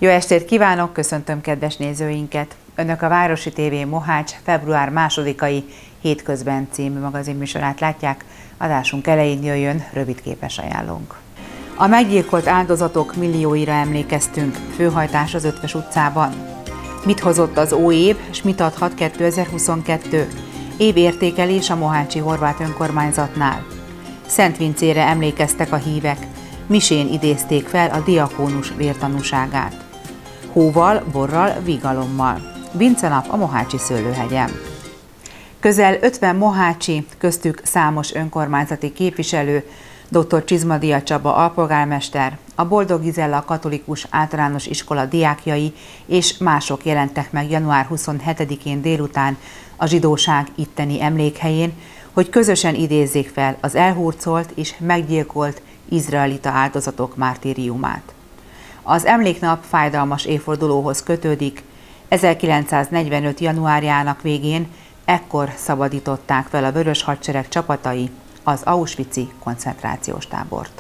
Jó estét kívánok, köszöntöm kedves nézőinket! Önök a Városi TV Mohács február 2-ai Hétközben című magazinműsorát látják. Adásunk elején jöjjön rövid képes ajánlónk. A meggyilkolt áldozatok millióira emlékeztünk, főhajtás az Ötves utcában. Mit hozott az új év, s mit adhat 2022? Évértékelés a mohácsi horvát önkormányzatnál. Szentvincére emlékeztek a hívek, misén idézték fel a diakónus vértanúságát. Hóval, borral, vígalommal. Vincenap a Mohácsi Szőlőhegyen. Közel 50 mohácsi, köztük számos önkormányzati képviselő, dr. Csizmadia Csaba alpolgármester, a Boldog Gizella Katolikus Általános Iskola diákjai és mások jelentek meg január 27-én délután a zsidóság itteni emlékhelyén, hogy közösen idézzék fel az elhurcolt és meggyilkolt izraelita áldozatok mártíriumát. Az emléknap fájdalmas évfordulóhoz kötődik. 1945. januárjának végén ekkor szabadították fel a Vörös Hadsereg csapatai az auschwitzi koncentrációs tábort.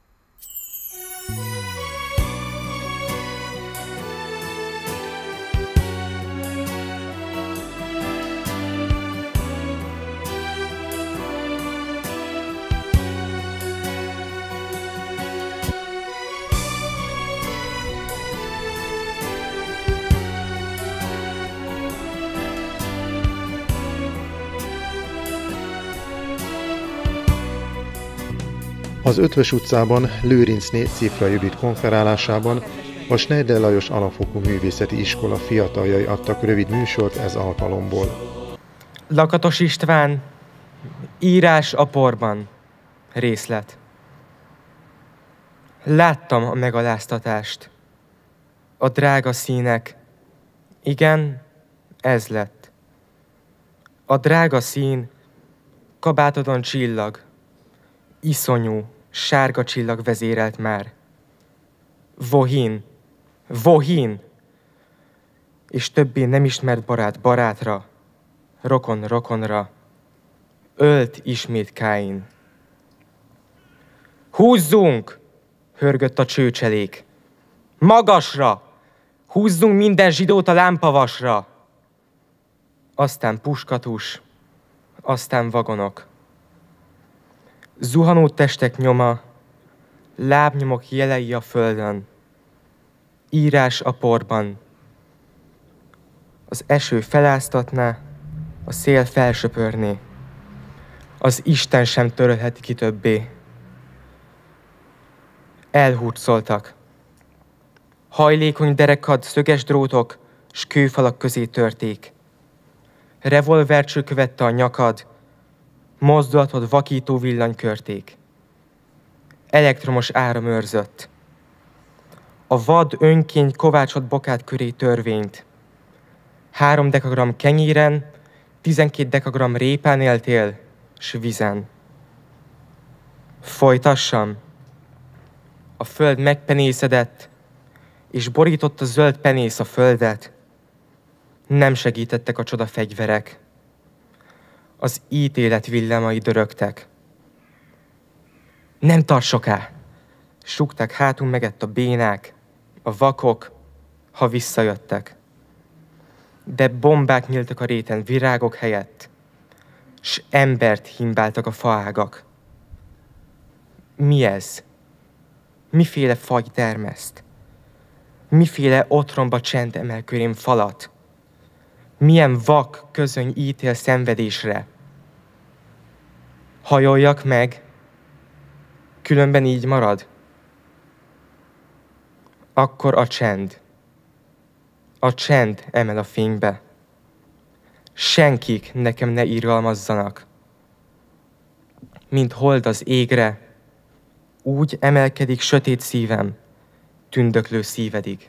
Az Ötvös utcában Lőrincné Cifra Judit konferálásában a Schneider Lajos Alapfokú Művészeti Iskola fiataljai adtak rövid műsort ez alkalomból. Lakatos István, írás a porban, részlet. Láttam a megaláztatást. A drága színek, igen, ez lett. A drága szín, kabátodon csillag, iszonyú, sárga csillag vezérelt már. Vohin, vohin! És többé nem ismert barát barátra, rokon rokonra. Ölt ismét Káin. Húzzunk! Hörgött a csőcselék. Magasra! Húzzunk minden zsidót a lámpavasra! Aztán puskatus, aztán vagonok. Zuhanó testek nyoma, lábnyomok jelei a földön, írás a porban. Az eső feláztatná, a szél felsöpörné. Az Isten sem törölheti ki többé. Elhurcoltak. Hajlékony derekad szöges drótok, s kőfalak közé törték. Revolvercső követte a nyakad, mozdulatod vakító villanykörték. Elektromos áram őrzött. A vad önkény kovácsolt bokát köré törvényt. 3 dekagramm kenyéren, 12 dekagramm répán éltél, s vizen. Folytassam. A föld megpenészedett, és borított a zöld penész a földet. Nem segítettek a csoda fegyverek. Az ítélet villámai dörögtek. Nem tart soká! Súgták hátunk megett a bénák, a vakok, ha visszajöttek. De bombák nyíltak a réten virágok helyett, s embert himbáltak a faágak. Mi ez? Miféle fagy termeszt? Miféle otromba csend emel körém falat? Milyen vak közöny ítél szenvedésre? Hajoljak meg, különben így marad. Akkor a csend. A csend emel a fénybe. Senkik nekem ne irgalmazzanak. Mint hold az égre, úgy emelkedik sötét szívem, tündöklő szívedig.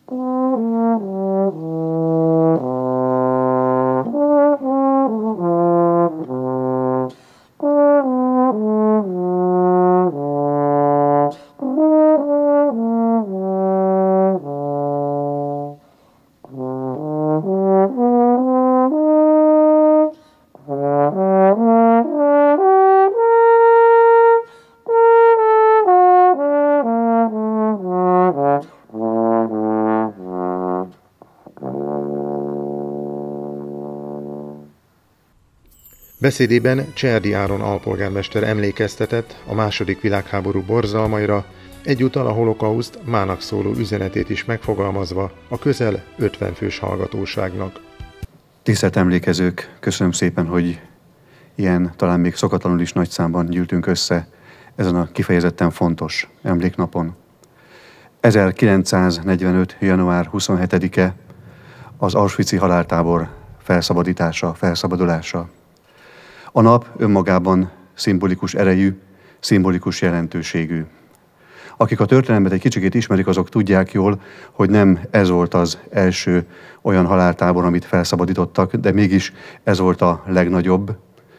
Beszédében Cserdi Áron alpolgármester emlékeztetett a II. Világháború borzalmaira, egyúttal a holokauszt mának szóló üzenetét is megfogalmazva a közel 50 fős hallgatóságnak. Tisztelt emlékezők, köszönöm szépen, hogy ilyen, talán még szokatlanul is nagy számban gyűltünk össze ezen a kifejezetten fontos emléknapon. 1945. január 27-e az auschwitzi haláltábor felszabadítása, felszabadulása. A nap önmagában szimbolikus erejű, szimbolikus jelentőségű. Akik a történelmet egy kicsikét ismerik, azok tudják jól, hogy nem ez volt az első olyan haláltábor, amit felszabadítottak, de mégis ez volt a legnagyobb.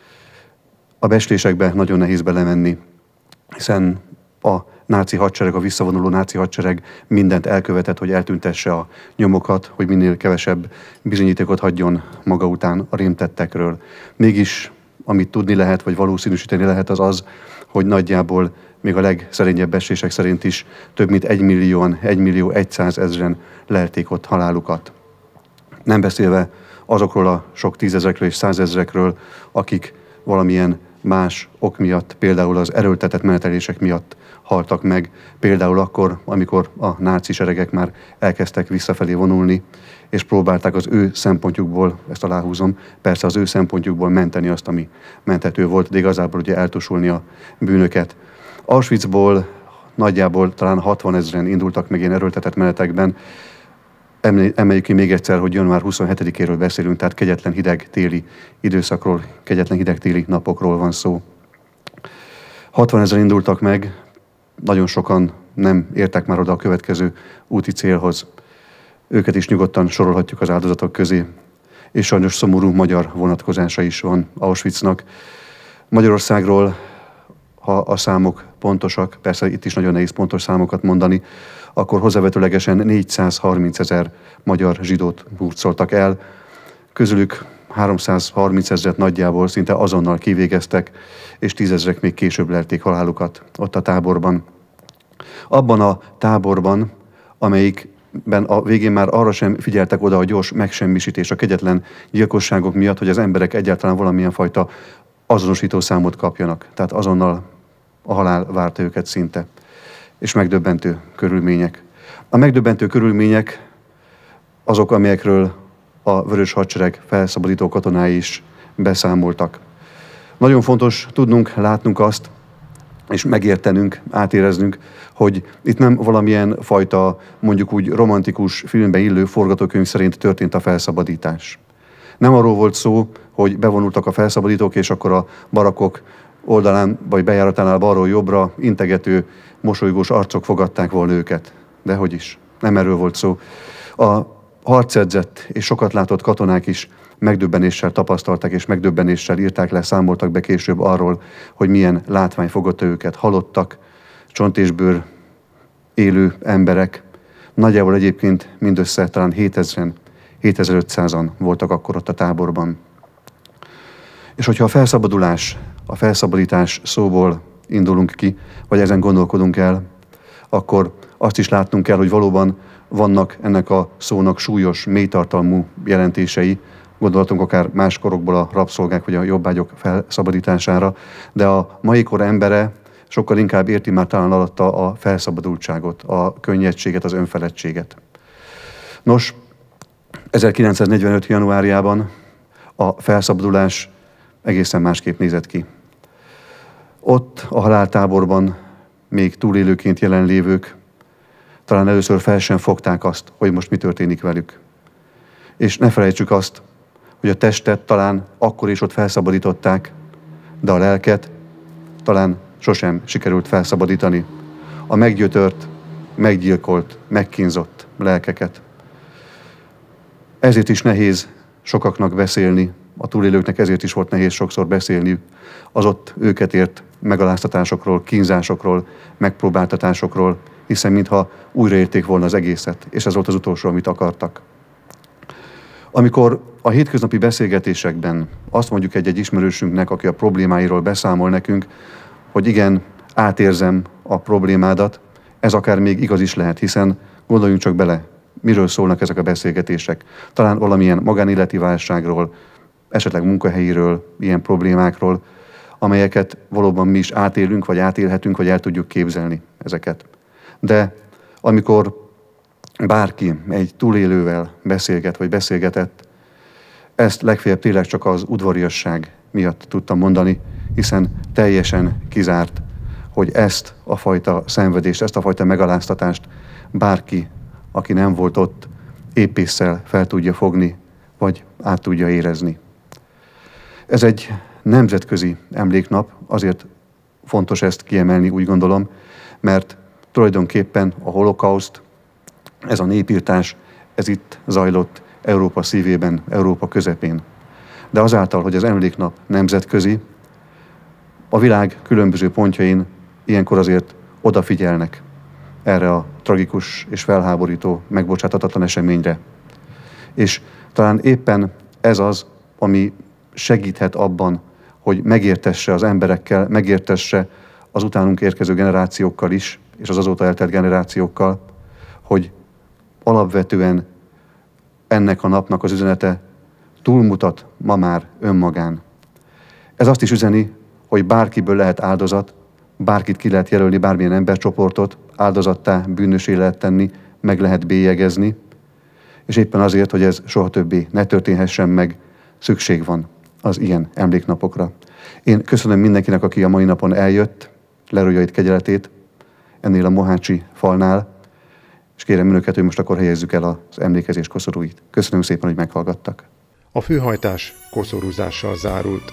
A becslésekbe nagyon nehéz belemenni, hiszen a náci hadsereg, a visszavonuló náci hadsereg mindent elkövetett, hogy eltüntesse a nyomokat, hogy minél kevesebb bizonyítékot hagyjon maga után a rémtettekről. Mégis, amit tudni lehet, vagy valószínűsíteni lehet, az az, hogy nagyjából még a legszerényebb becslések szerint is több mint 1.100.000 lelték ott halálukat. Nem beszélve azokról a sok tízezrekről és százezrekről, akik valamilyen más ok miatt, például az erőltetett menetelések miatt haltak meg, például akkor, amikor a náci seregek már elkezdtek visszafelé vonulni, és próbálták az ő szempontjukból, ezt aláhúzom, persze az ő szempontjukból menteni azt, ami menthető volt, de igazából ugye eltusolni a bűnöket. Auschwitzból nagyjából talán 60 000 indultak meg ilyen erőltetett menetekben. Emeljük ki még egyszer, hogy január 27-éről beszélünk, tehát kegyetlen hideg téli időszakról, kegyetlen hideg téli napokról van szó. 60 000 indultak meg, nagyon sokan nem értek már oda a következő úti célhoz. Őket is nyugodtan sorolhatjuk az áldozatok közé. És sajnos szomorú magyar vonatkozása is van Auschwitznak. Magyarországról, ha a számok pontosak, persze itt is nagyon nehéz pontos számokat mondani, akkor hozzávetőlegesen 430 000 magyar zsidót hurcoltak el. Közülük 330 000 nagyjából szinte azonnal kivégeztek, és 10 000 még később lelték halálukat ott a táborban. Abban a táborban, amelyikben a végén már arra sem figyeltek oda a gyors megsemmisítés, a kegyetlen gyilkosságok miatt, hogy az emberek egyáltalán valamilyen fajta azonosító számot kapjanak. Tehát azonnal a halál várta őket szinte. És megdöbbentő körülmények. A megdöbbentő körülmények azok, amelyekről a Vörös Hadsereg felszabadító katonái is beszámoltak. Nagyon fontos tudnunk, látnunk azt, és megértenünk, átéreznünk, hogy itt nem valamilyen fajta, mondjuk úgy romantikus filmbe illő forgatókönyv szerint történt a felszabadítás. Nem arról volt szó, hogy bevonultak a felszabadítók, és akkor a barakkok oldalán vagy bejáratánál balról jobbra integető, mosolygós arcok fogadták volna őket. Dehogy is. Nem erről volt szó. A harcedzett és sokat látott katonák is megdöbbenéssel tapasztalták, és megdöbbenéssel írták le, számoltak be később arról, hogy milyen látvány fogadta őket. Halottak, csont és bőr élő emberek. Nagyjából egyébként mindössze talán 7000-en, 7500-an voltak akkor ott a táborban. És hogyha a felszabadítás szóból indulunk ki, vagy ezen gondolkodunk el, akkor azt is látnunk kell, hogy valóban vannak ennek a szónak súlyos, mélytartalmú jelentései, gondolatunk akár más korokból a rabszolgák vagy a jobbágyok felszabadítására, de a mai kor embere sokkal inkább érti már talán alatta a felszabadultságot, a könnyedséget, az önfeledtséget. Nos, 1945. januárjában a felszabadulás egészen másképp nézett ki. Ott a haláltáborban még túlélőként jelenlévők talán először fel sem fogták azt, hogy most mi történik velük. És ne felejtsük azt, hogy a testet talán akkor is ott felszabadították, de a lelket talán sosem sikerült felszabadítani. A meggyötört, meggyilkolt, megkínzott lelkeket. Ezért is nehéz sokaknak beszélni, a túlélőknek ezért is volt nehéz sokszor beszélniük az ott őket ért megaláztatásokról, kínzásokról, megpróbáltatásokról, hiszen mintha újraérték volna az egészet, és ez volt az utolsó, amit akartak. Amikor a hétköznapi beszélgetésekben azt mondjuk egy ismerősünknek, aki a problémáiról beszámol nekünk, hogy igen, átérzem a problémádat, ez akár még igaz is lehet, hiszen gondoljunk csak bele, miről szólnak ezek a beszélgetések. Talán valamilyen magánéleti válságról, esetleg munkahelyiről, ilyen problémákról, amelyeket valóban mi is átélünk, vagy átélhetünk, vagy el tudjuk képzelni ezeket. De amikor bárki egy túlélővel beszélget, vagy beszélgetett, ezt legfeljebb tényleg csak az udvariasság miatt tudtam mondani, hiszen teljesen kizárt, hogy ezt a fajta szenvedést, ezt a fajta megaláztatást bárki, aki nem volt ott, épésszel fel tudja fogni, vagy át tudja érezni. Ez egy nemzetközi emléknap, azért fontos ezt kiemelni, úgy gondolom, mert tulajdonképpen a holokauszt, ez a népirtás, ez itt zajlott Európa szívében, Európa közepén. De azáltal, hogy az emléknap nemzetközi, a világ különböző pontjain ilyenkor azért odafigyelnek erre a tragikus és felháborító, megbocsátatatlan eseményre. És talán éppen ez az, ami segíthet abban, hogy megértesse az emberekkel, megértesse az utánunk érkező generációkkal is, és az azóta eltelt generációkkal, hogy alapvetően ennek a napnak az üzenete túlmutat ma már önmagán. Ez azt is üzeni, hogy bárkiből lehet áldozat, bárkit ki lehet jelölni, bármilyen embercsoportot, áldozattá, bűnössé lehet tenni, meg lehet bélyegezni, és éppen azért, hogy ez soha többé ne történhessen meg, szükség van az ilyen emléknapokra. Én köszönöm mindenkinek, aki a mai napon eljött, lerújja itt kegyeletét ennél a mohácsi falnál, és kérem önöket, hogy most akkor helyezzük el az emlékezés koszorúit. Köszönöm szépen, hogy meghallgattak. A főhajtás koszorúzással zárult.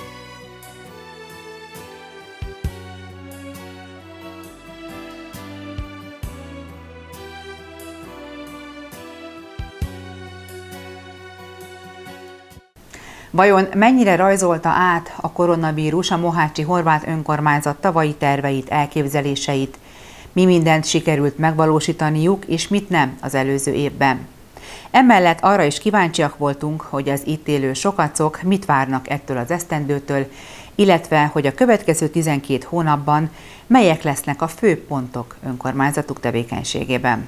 Vajon mennyire rajzolta át a koronavírus a mohácsi horvát önkormányzat tavalyi terveit, elképzeléseit? Mi mindent sikerült megvalósítaniuk, és mit nem az előző évben? Emellett arra is kíváncsiak voltunk, hogy az itt élő sokacok mit várnak ettől az esztendőtől, illetve hogy a következő 12 hónapban melyek lesznek a fő pontok önkormányzatuk tevékenységében.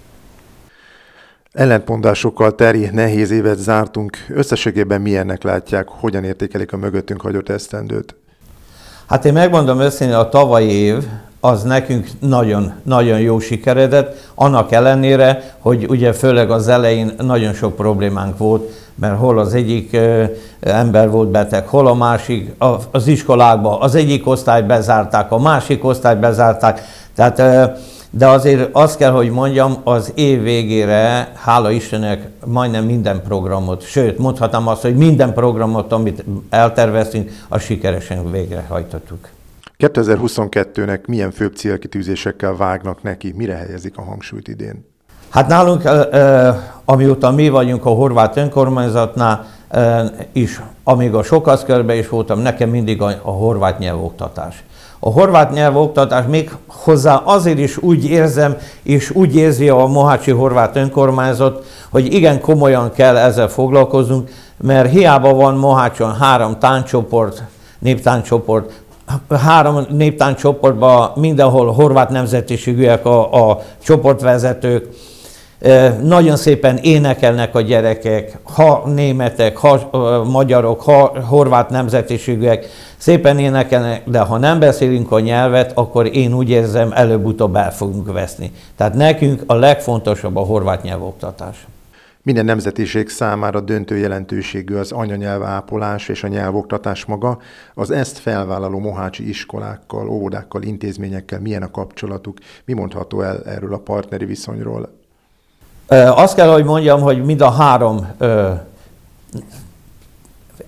Ellentmondásokkal teri nehéz évet zártunk. Összességében milyennek látják, hogyan értékelik a mögöttünk hagyott esztendőt? Hát én megmondom őszintén, a tavalyi év az nekünk nagyon jó sikeredett, annak ellenére, hogy ugye főleg az elején nagyon sok problémánk volt, mert hol az egyik ember volt beteg, hol a másik, az iskolákban az egyik osztályt bezárták, a másik osztályt bezárták, tehát de azért azt kell, hogy mondjam, az év végére, hála Istennek, majdnem minden programot, sőt, mondhatnám azt, hogy minden programot, amit elterveztünk, azt sikeresen végrehajtottuk. 2022-nek milyen főbb célkitűzésekkel vágnak neki, mire helyezik a hangsúlyt idén? Hát nálunk, amióta mi vagyunk a horvát önkormányzatnál is, amíg a Sokaszkörben is voltam, nekem mindig a horvát nyelvoktatás. A horvát nyelvoktatás még hozzá azért is úgy érzem, és úgy érzi a mohácsi horvát önkormányzat, hogy igen komolyan kell ezzel foglalkoznunk, mert hiába van Mohácson 3 tánccsoport, néptánccsoport, 3 néptánccsoportban mindenhol horvát nemzetiségűek a csoportvezetők, nagyon szépen énekelnek a gyerekek, ha németek, ha magyarok, ha horvát nemzetiségűek, szépen énekelnek, de ha nem beszélünk a nyelvet, akkor én úgy érzem, előbb-utóbb el fogunk veszni. Tehát nekünk a legfontosabb a horvát nyelvoktatás. Minden nemzetiség számára döntő jelentőségű az anyanyelv ápolás és a nyelvoktatás maga. Az ezt felvállaló mohácsi iskolákkal, óvodákkal, intézményekkel milyen a kapcsolatuk? Mi mondható el erről a partneri viszonyról? Azt kell, hogy mondjam, hogy mind a 3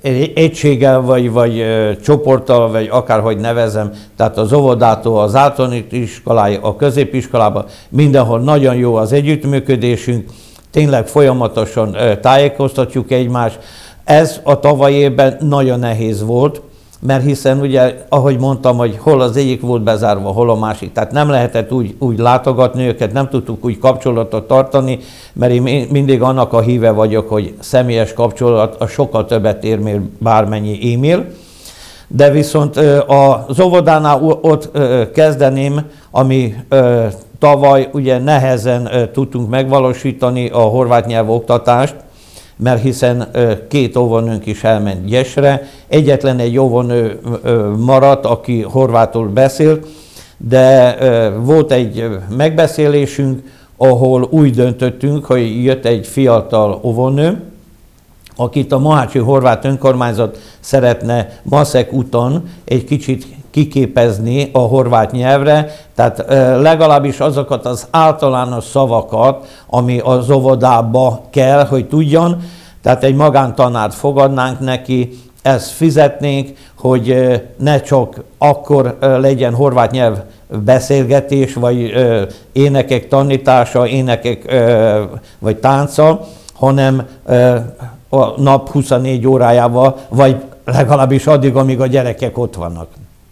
egységgel, vagy csoporttal, vagy akárhogy nevezem, tehát az óvodától az általános iskoláig, a középiskolában, mindenhol nagyon jó az együttműködésünk, tényleg folyamatosan tájékoztatjuk egymást. Ez a tavalyi évben nagyon nehéz volt, mert hiszen ugye, ahogy mondtam, hogy hol az egyik volt bezárva, hol a másik, tehát nem lehetett úgy látogatni őket, nem tudtuk úgy kapcsolatot tartani, mert én mindig annak a híve vagyok, hogy személyes kapcsolat a sokkal többet ér, mint bármennyi e-mail. De viszont az óvodánál ott kezdeném, ami tavaly ugye nehezen tudtunk megvalósítani a horvát nyelv oktatást, mert hiszen 2 óvónőnk is elment Gyesre, egyetlen egy óvónő maradt, aki horvátul beszélt, de volt egy megbeszélésünk, ahol úgy döntöttünk, hogy jött egy fiatal óvónő, akit a Mohácsi Horvát Önkormányzat szeretne maszek úton egy kicsit kiképezni a horvát nyelvre, tehát legalábbis azokat az általános szavakat, ami az óvodába kell, hogy tudjon, tehát egy magántanárt fogadnánk neki, ezt fizetnénk, hogy ne csak akkor legyen horvát nyelv beszélgetés, vagy énekek tanítása, énekek vagy tánca, hanem a nap 24 órájával, vagy legalábbis addig, amíg a gyerekek ott vannak.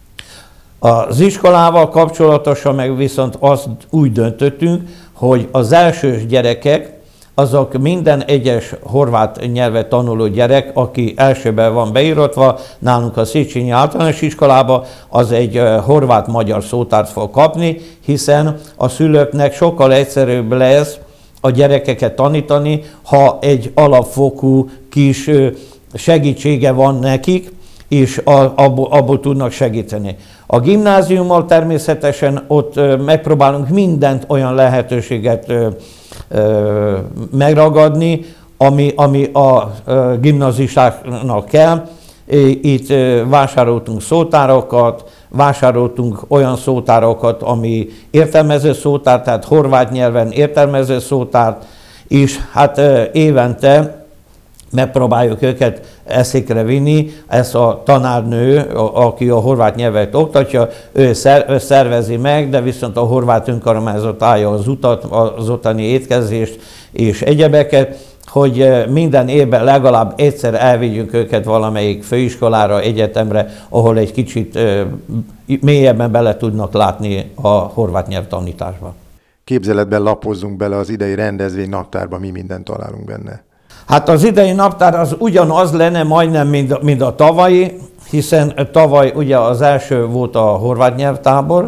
Az iskolával kapcsolatosan meg viszont azt úgy döntöttünk, hogy az elsős gyerekek, azok minden egyes horvát nyelvet tanuló gyerek, aki elsőben van beíratva, nálunk a Széchenyi Általános Iskolában, az egy horvát-magyar szótárt fog kapni, hiszen a szülőknek sokkal egyszerűbb lesz a gyerekeket tanítani, ha egy alapfokú kis segítsége van nekik, és abból tudnak segíteni. A gimnáziummal természetesen ott megpróbálunk mindent, olyan lehetőséget megragadni, ami a gimnazistáknak kell. Itt vásároltunk szótárokat, vásároltunk olyan szótárokat, ami értelmező szótár, tehát horvát nyelven értelmező szótárt, és hát évente megpróbáljuk őket eszékre vinni. Ez a tanárnő, aki a horvát nyelvet oktatja, ő szervezi meg, de viszont a horvát önkormányzat állja az utat, az ottani étkezést és egyebeket, hogy minden évben legalább egyszer elvigyünk őket valamelyik főiskolára, egyetemre, ahol egy kicsit mélyebben bele tudnak látni a horvát nyelv tanításba. Képzeletben lapozzunk bele az idei rendezvény naptárba, mi mindent találunk benne. Hát az idei naptár az ugyanaz lenne majdnem, mint a tavalyi, hiszen tavaly ugye az első volt a horvát nyelvtábor,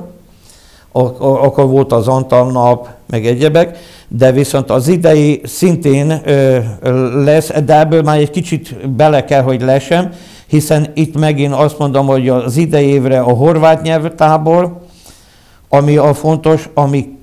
akkor volt az Antal nap, meg egyebek, de viszont az idei szintén lesz, de ebből már egy kicsit bele kell, hogy lesem, hiszen itt megint azt mondom, hogy az idei évre a horvát nyelvtábor, ami a fontos, ami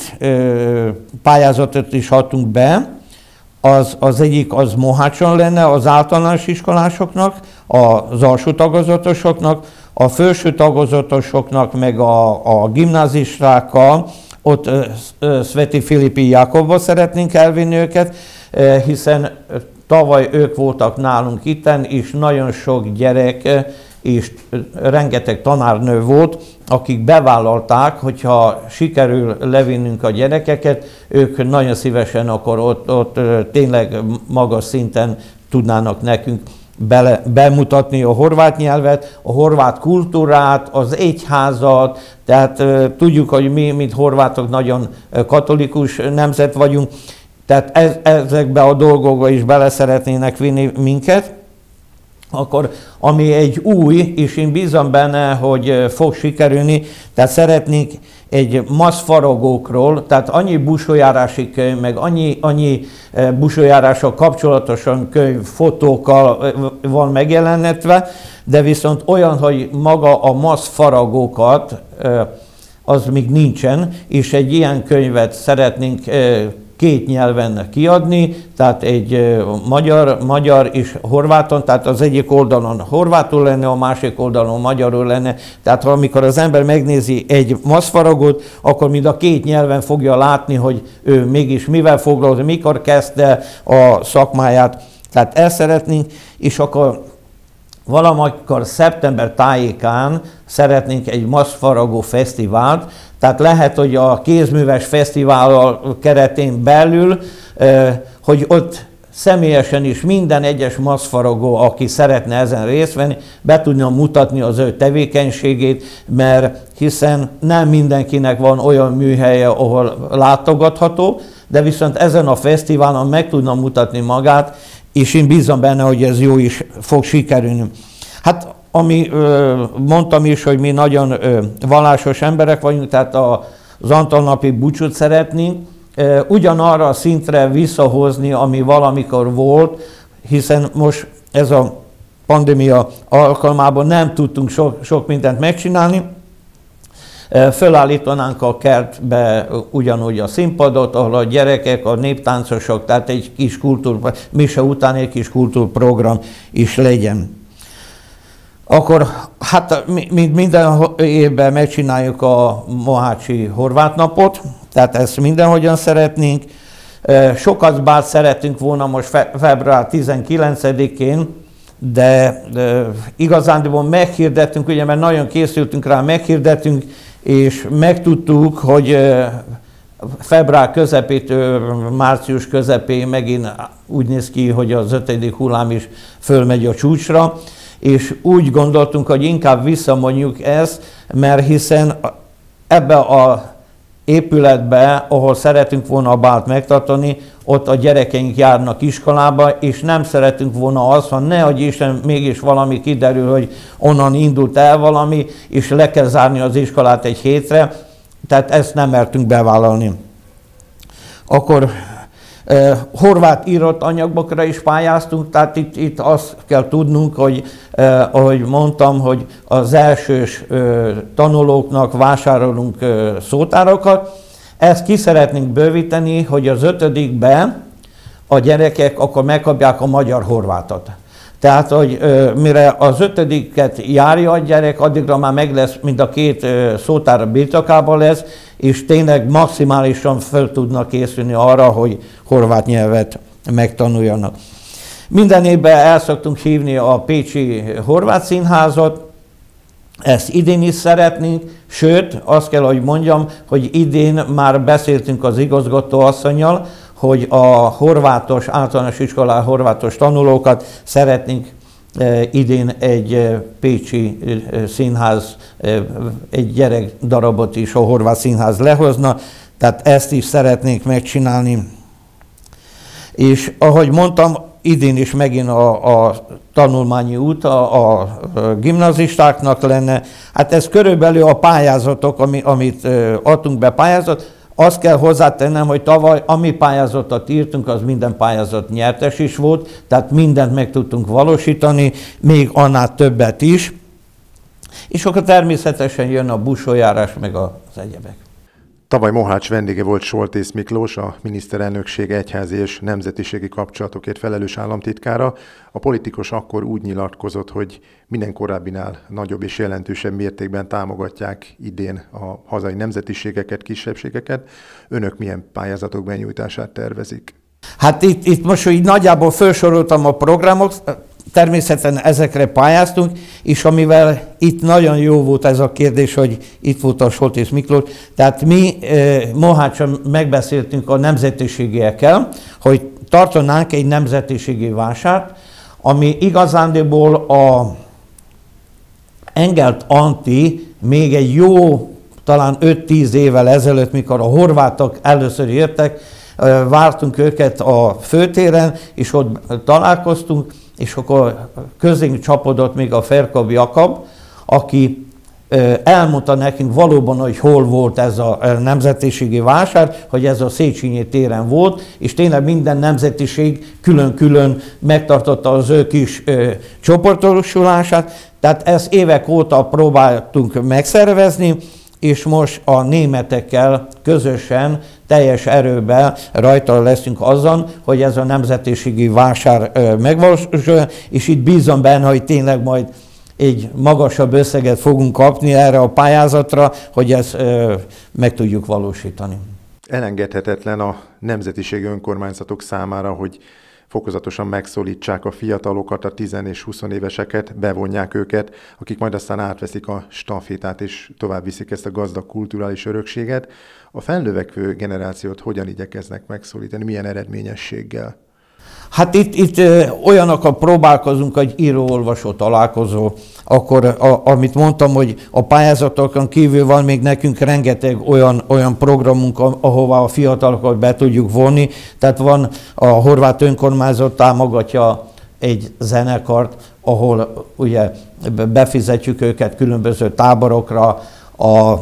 2 pályázatot is adtunk be. Az egyik az Mohácson lenne az általános iskolásoknak, az alsó tagozatosoknak, a felső tagozatosoknak meg a gimnázistákkal, ott Sveti Filipi Jakobba szeretnénk elvinni őket, hiszen tavaly ők voltak nálunk itten, és nagyon sok gyerek és rengeteg tanárnő volt, akik bevállalták, hogyha sikerül levinnünk a gyerekeket, ők nagyon szívesen akkor ott tényleg magas szinten tudnának nekünk bemutatni a horvát nyelvet, a horvát kultúrát, az egyházat, tehát tudjuk, hogy mi, mint horvátok, nagyon katolikus nemzet vagyunk, tehát ezekbe a dolgokba is bele szeretnének vinni minket. Akkor ami egy új, és én bízom benne, hogy fog sikerülni, tehát szeretnénk egy maszfaragókról, tehát annyi busójárási könyv, meg annyi busójárással kapcsolatosan könyv, fotókkal van megjelenetve, de viszont olyan, hogy maga a maszfaragókat, az még nincsen, és egy ilyen könyvet szeretnénk 2 nyelven kiadni, tehát egy magyar és horváton, tehát az egyik oldalon horvátul lenne, a másik oldalon magyarul lenne, tehát amikor az ember megnézi egy maszfaragót, akkor mind a 2 nyelven fogja látni, hogy ő mégis mivel foglalkozik, mikor kezdte a szakmáját, tehát ezt szeretnénk, és akkor valamikor szeptember tájékán szeretnénk egy maszkfaragó fesztivált, tehát lehet, hogy a kézműves fesztivál keretén belül, hogy ott személyesen is minden egyes maszkfaragó, aki szeretne ezen részt venni, be tudna mutatni az ő tevékenységét, mert hiszen nem mindenkinek van olyan műhelye, ahol látogatható, de viszont ezen a fesztiválon meg tudna mutatni magát, és én bízom benne, hogy ez jó is fog sikerülni. Hát, ami mondtam is, hogy mi nagyon vallásos emberek vagyunk, tehát az Antal-napi búcsút szeretnénk, ugyanarra a szintre visszahozni, ami valamikor volt, hiszen most ez a pandémia alkalmában nem tudtunk sok mindent megcsinálni. Fölállítanánk a kertbe ugyanúgy a színpadot, ahol a gyerekek, a néptáncosok, tehát egy kis mise után egy kis kultúrprogram is legyen. Akkor hát minden évben megcsináljuk a Mohácsi Horvát Napot, tehát ezt mindenhogyan szeretnénk. Sokat bár szeretünk volna most február 19-én, de igazándiból meghirdettünk, ugye, mert nagyon készültünk rá, meghirdettünk, és megtudtuk, hogy február közepétől március közepén megint úgy néz ki, hogy az 5. hullám is fölmegy a csúcsra, és úgy gondoltunk, hogy inkább visszamondjuk ezt, mert hiszen ebbe a épületbe, ahol szeretünk volna a bált megtartani, ott a gyerekeink járnak iskolába, és nem szeretünk volna azt, ha nehogy Isten mégis valami kiderül, hogy onnan indult el valami, és le kell zárni az iskolát egy hétre, tehát ezt nem mertünk bevállalni. Akkor horvát írott anyagokra is pályáztunk, tehát itt azt kell tudnunk, hogy ahogy mondtam, hogy az elsős tanulóknak vásárolunk szótárakat. Ezt ki szeretnénk bővíteni, hogy az 5-be a gyerekek akkor megkapják a magyar-horvátot. Tehát, hogy mire az 5-et járja a gyerek, addigra már meg lesz, mind a 2 szótár birtokában lesz, és tényleg maximálisan fel tudnak készülni arra, hogy horvát nyelvet megtanuljanak. Minden évben el szoktunk hívni a Pécsi Horvát Színházat, ezt idén is szeretnénk, sőt, azt kell, hogy mondjam, hogy idén már beszéltünk az igazgatóasszonnyal, hogy a horvátos, általános iskolán horvátos tanulókat szeretnénk idén egy pécsi színház, egy gyerekdarabot is a horvát színház lehozna, tehát ezt is szeretnénk megcsinálni. És ahogy mondtam, idén is megint a tanulmányi út a gimnazistáknak lenne. Hát ez körülbelül a pályázatok, amit adtunk be pályázat. Azt kell hozzátennem, hogy tavaly, ami pályázatot írtunk, az minden pályázat nyertes is volt, tehát mindent meg tudtunk valósítani, még annál többet is. És akkor természetesen jön a buszójárás, meg az egyebek. Tavaly Mohács vendége volt Soltész Miklós, a miniszterelnökség egyházi és nemzetiségi kapcsolatokért felelős államtitkára. A politikus akkor úgy nyilatkozott, hogy minden korábbinál nagyobb és jelentősebb mértékben támogatják idén a hazai nemzetiségeket, kisebbségeket. Önök milyen pályázatok benyújtását tervezik? Hát itt most így nagyjából felsoroltam a programok, természetesen ezekre pályáztunk, és amivel itt nagyon jó volt ez a kérdés, hogy itt volt a Soltész Miklós, tehát mi Mohácson megbeszéltünk a nemzetiségiekkel, hogy tartanánk egy nemzetiségi vásárt, ami igazándiból a Engelt Anti még egy jó, talán 5-10 évvel ezelőtt, mikor a horvátok először jöttek, vártunk őket a főtéren, és ott találkoztunk, és akkor közénk csapodott még a Ferkov Jakab, aki elmondta nekünk valóban, hogy hol volt ez a nemzetiségi vásár, hogy ez a Széchenyi téren volt, és tényleg minden nemzetiség külön-külön megtartotta az ő kis csoportosulását. Tehát ezt évek óta próbáltunk megszervezni, és most a németekkel közösen, teljes erőben rajta leszünk azon, hogy ez a nemzetiségi vásár megvalósul, és itt bízom benne, hogy tényleg majd egy magasabb összeget fogunk kapni erre a pályázatra, hogy ezt meg tudjuk valósítani. Elengedhetetlen a nemzetiségi önkormányzatok számára, hogy fokozatosan megszólítsák a fiatalokat, a 10 és 20 éveseket, bevonják őket, akik majd aztán átveszik a stafétát és tovább viszik ezt a gazdag kulturális örökséget. A felnövekvő generációt hogyan igyekeznek megszólítani, milyen eredményességgel? Hát itt olyanokkal próbálkozunk, hogy író-olvasó találkozó, akkor amit mondtam, hogy a pályázatokon kívül van még nekünk rengeteg olyan programunk, ahová a fiatalokat be tudjuk vonni. Tehát van a horvát önkormányzat támogatja egy zenekart, ahol ugye befizetjük őket különböző táborokra, a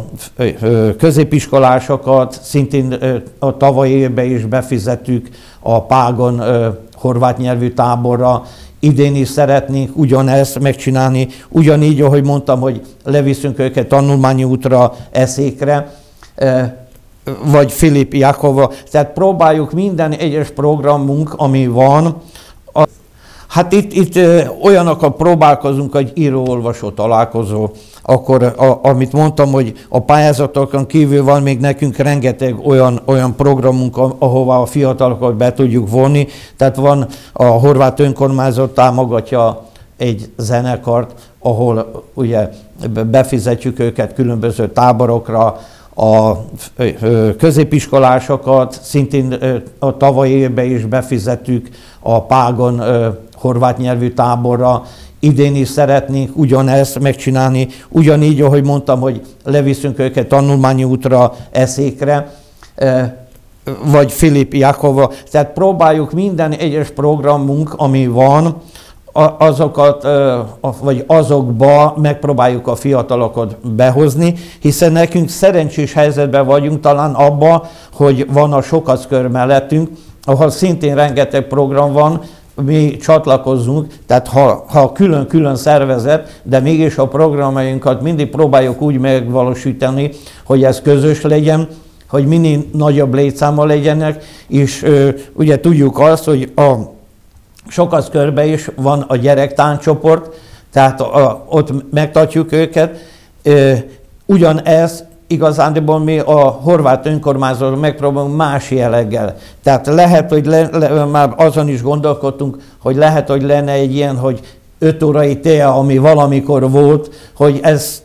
középiskolásokat szintén a tavalyi évben is befizettük a Págon horvát nyelvű táborra. Idén is szeretnénk ugyanezt megcsinálni, ugyanígy, ahogy mondtam, hogy leviszünk őket tanulmányi útra, Eszékre, vagy Filip Jakova. Tehát próbáljuk minden egyes programunk, ami van. Hát itt olyanokkal próbálkozunk, hogy író-olvasó találkozó, akkor amit mondtam, hogy a pályázatokon kívül van még nekünk rengeteg olyan programunk, ahová a fiatalokat be tudjuk vonni. Tehát van a horvát önkormányzat támogatja egy zenekart, ahol ugye befizetjük őket különböző táborokra, a középiskolásokat szintén a tavalyi évben is befizettük a Págon horvát nyelvű táborra. Idén is szeretnénk ugyanezt megcsinálni, ugyanígy, ahogy mondtam, hogy leviszünk őket tanulmányi útra, Eszékre, vagy Filip Jakova. Tehát próbáljuk minden egyes programunk, ami van, azokat, vagy azokba megpróbáljuk a fiatalokat behozni, hiszen nekünk szerencsés helyzetben vagyunk talán abban, hogy van a Sokackör mellettünk, ahol szintén rengeteg program van, mi csatlakozzunk, tehát ha külön-külön szervezet, de mégis a programjainkat mindig próbáljuk úgy megvalósítani, hogy ez közös legyen, hogy minél nagyobb létszáma legyenek, és ugye tudjuk azt, hogy a Sokackörben is van a gyerektáncsoport, tehát ott megtartjuk őket. Ugyanez igazándiból mi a horvát önkormányzaton megpróbálunk más jelleggel. Tehát lehet, hogy már azon is gondolkodtunk, hogy lehet, hogy lenne egy ilyen, hogy 5 órai tél, ami valamikor volt, hogy ezt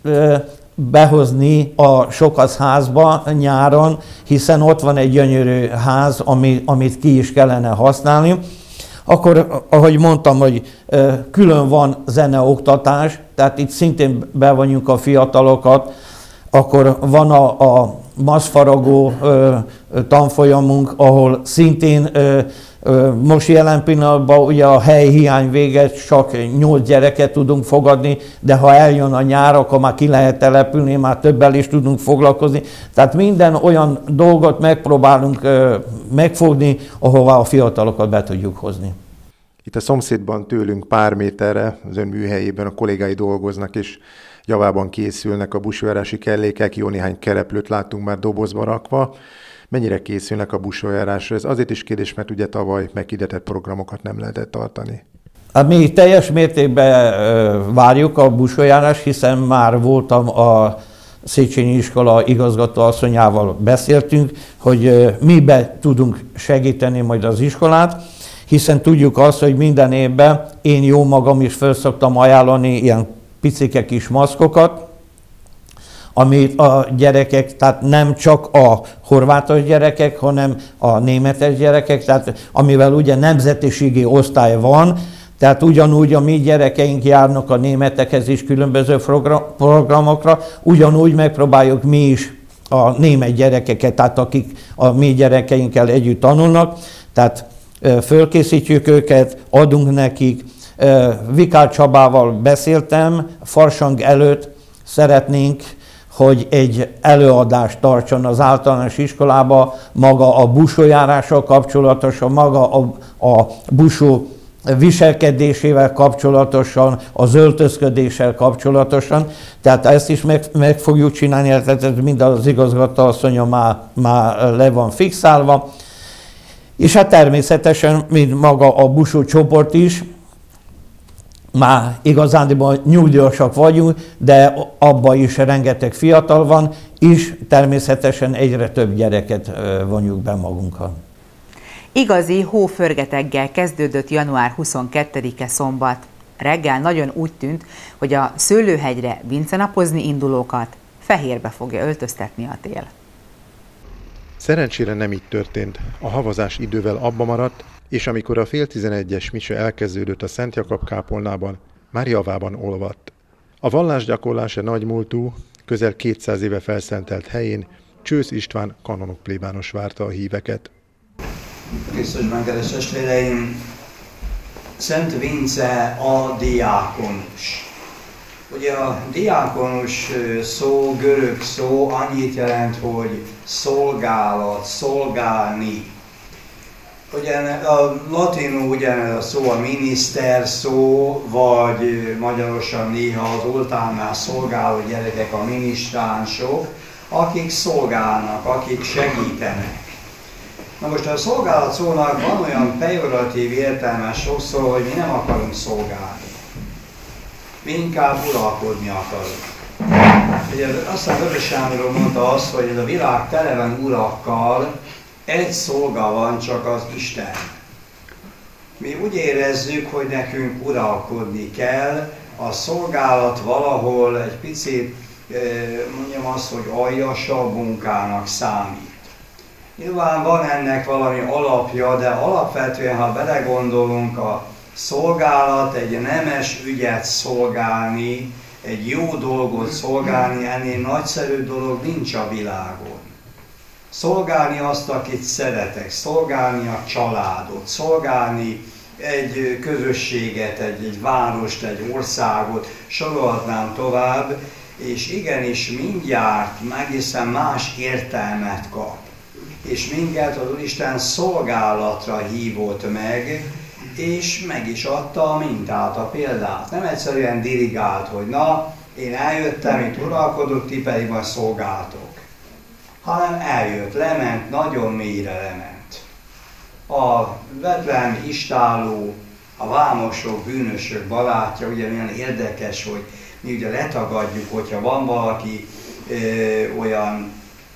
behozni a Sokacházba nyáron, hiszen ott van egy gyönyörű ház, amit ki is kellene használni. Akkor, ahogy mondtam, hogy külön van zeneoktatás, tehát itt szintén bevonjuk a fiatalokat, akkor van a maszfaragó tanfolyamunk, ahol szintén most jelen pillanatban ugye a helyhiány véget csak 8 gyereket tudunk fogadni, de ha eljön a nyár, akkor már ki lehet települni, már többel is tudunk foglalkozni. Tehát minden olyan dolgot megpróbálunk megfogni, ahová a fiatalokat be tudjuk hozni. Itt a szomszédban tőlünk pár méterre, az ön műhelyében a kollégái dolgoznak, és javában készülnek a buszójárási kellékek, jó néhány kereplőt láttunk már dobozba rakva. Mennyire készülnek a buszójárásra? Ez azért is kérdés, mert ugye tavaly meghirdetett programokat nem lehetett tartani. Hát mi teljes mértékben várjuk a buszójárást, hiszen már voltam a Széchenyi iskola igazgatóasszonyával beszéltünk, hogy mibe tudunk segíteni majd az iskolát, hiszen tudjuk azt, hogy minden évben én jó magam is föl szoktam ajánlani ilyen picike kis maszkokat, amit a gyerekek, tehát nem csak a horvátos gyerekek, hanem a németes gyerekek, tehát amivel ugye nemzetiségi osztály van, tehát ugyanúgy a mi gyerekeink járnak a németekhez is különböző programokra, ugyanúgy megpróbáljuk mi is a német gyerekeket, tehát akik a mi gyerekeinkkel együtt tanulnak, tehát fölkészítjük őket, adunk nekik. Vikár Csabával beszéltem, farsang előtt szeretnénk, hogy egy előadást tartson az általános iskolába, maga a buszójárással kapcsolatosan, maga a buszó viselkedésével kapcsolatosan, az öltözködéssel kapcsolatosan. Tehát ezt is meg fogjuk csinálni, tehát mind az igazgatóasszonya már le van fixálva. És hát természetesen, mint maga a buszó csoport is, már igazándiból nyugdíjasak vagyunk, de abban is rengeteg fiatal van, és természetesen egyre több gyereket vonjuk be magunkkal. Igazi hóförgeteggel kezdődött január 22-e szombat. Reggel nagyon úgy tűnt, hogy a Szőlőhegyre vincenapozni indulókat fehérbe fogja öltöztetni a tél. Szerencsére nem így történt. A havazás idővel abba maradt, és amikor a fél 11-es mise elkezdődött a Szent Jakab kápolnában, már javában olvadt. A vallásgyakorlás nagymúltú, közel 200 éve felszentelt helyén Csősz István kanonok plébános várta a híveket. Krisztusban, kedves testvéreim, Szent Vince a diákonus. Ugye a diákonus szó, görög szó annyit jelent, hogy szolgálat, szolgálni. Ugye a latinul ugyanez a szó a miniszter szó, vagy magyarosan néha az oltárnál szolgáló gyerekek a minisztránsok, akik szolgálnak, akik segítenek. Na most a szolgálat szónak van olyan pejoratív értelme sokszor, hogy mi nem akarunk szolgálni. Mi inkább uralkodni akarunk. Ugye aztán Vörös Sándor mondta azt, hogy ez a világ tele van urakkal, egy szolga van, csak az Isten. Mi úgy érezzük, hogy nekünk uralkodni kell, a szolgálat valahol egy picit, mondjam azt, hogy aljasabb munkának számít. Nyilván van ennek valami alapja, de alapvetően, ha belegondolunk, a szolgálat, egy nemes ügyet szolgálni, egy jó dolgot szolgálni, ennél nagyszerű dolog nincs a világon. Szolgálni azt, akit szeretek, szolgálni a családot, szolgálni egy közösséget, egy várost, egy országot, sorolhatnám tovább, és igenis mindjárt egészen más értelmet kap. És minket az Úristen szolgálatra hívott meg, és meg is adta a mintát, a példát. Nem egyszerűen dirigált, hogy na, én eljöttem, itt uralkodok, ti pedig majd szolgáltok. Hanem eljött, lement, nagyon mélyre lement. A betlehemi istálló, a vámosok, bűnösök barátja, ugye milyen érdekes, hogy mi ugye letagadjuk, hogyha van valaki olyan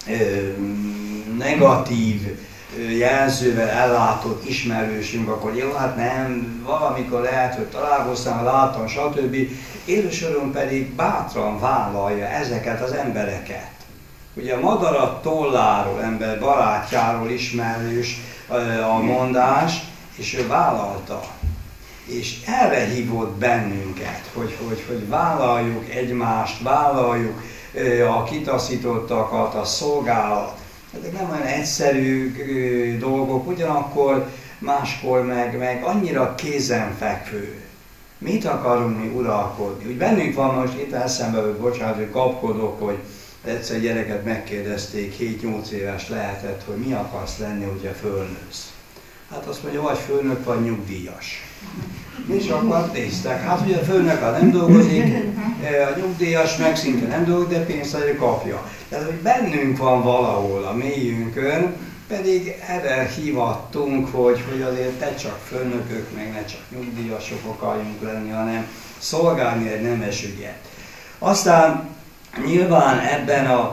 negatív jelzővel ellátott ismerősünk, akkor jó, hát nem, valamikor lehet, hogy találkoztam, láttam, stb. Élősoron pedig bátran vállalja ezeket az embereket. Ugye a madarat tolláról, ember barátjáról ismerős a mondás, és ő vállalta. És erre hívott bennünket, hogy vállaljuk egymást, vállaljuk a kitaszítottakat, a szolgálat. Ezek nem olyan egyszerű dolgok, ugyanakkor máskor meg annyira kézenfekvő. Mit akarunk mi uralkodni? Úgy bennünk van most itt eszembe, hogy bocsánat, hogy kapkodok, hogy egyszer gyereket megkérdezték, 7-8 éves lehetett, hogy mi akarsz lenni, hogyha fölnősz. Hát azt mondja, vagy főnök, vagy nyugdíjas. És akkor néztek, hát ugye a főnök nem dolgozik, a nyugdíjas meg szinte nem dolgozik, de pénzt azért kapja. Tehát, hogy bennünk van valahol a mélyünkön, pedig erre hívattunk, hogy azért ne csak főnökök, meg ne csak nyugdíjasok akarjunk lenni, hanem szolgálni egy nemes ügyet. Aztán nyilván ebben a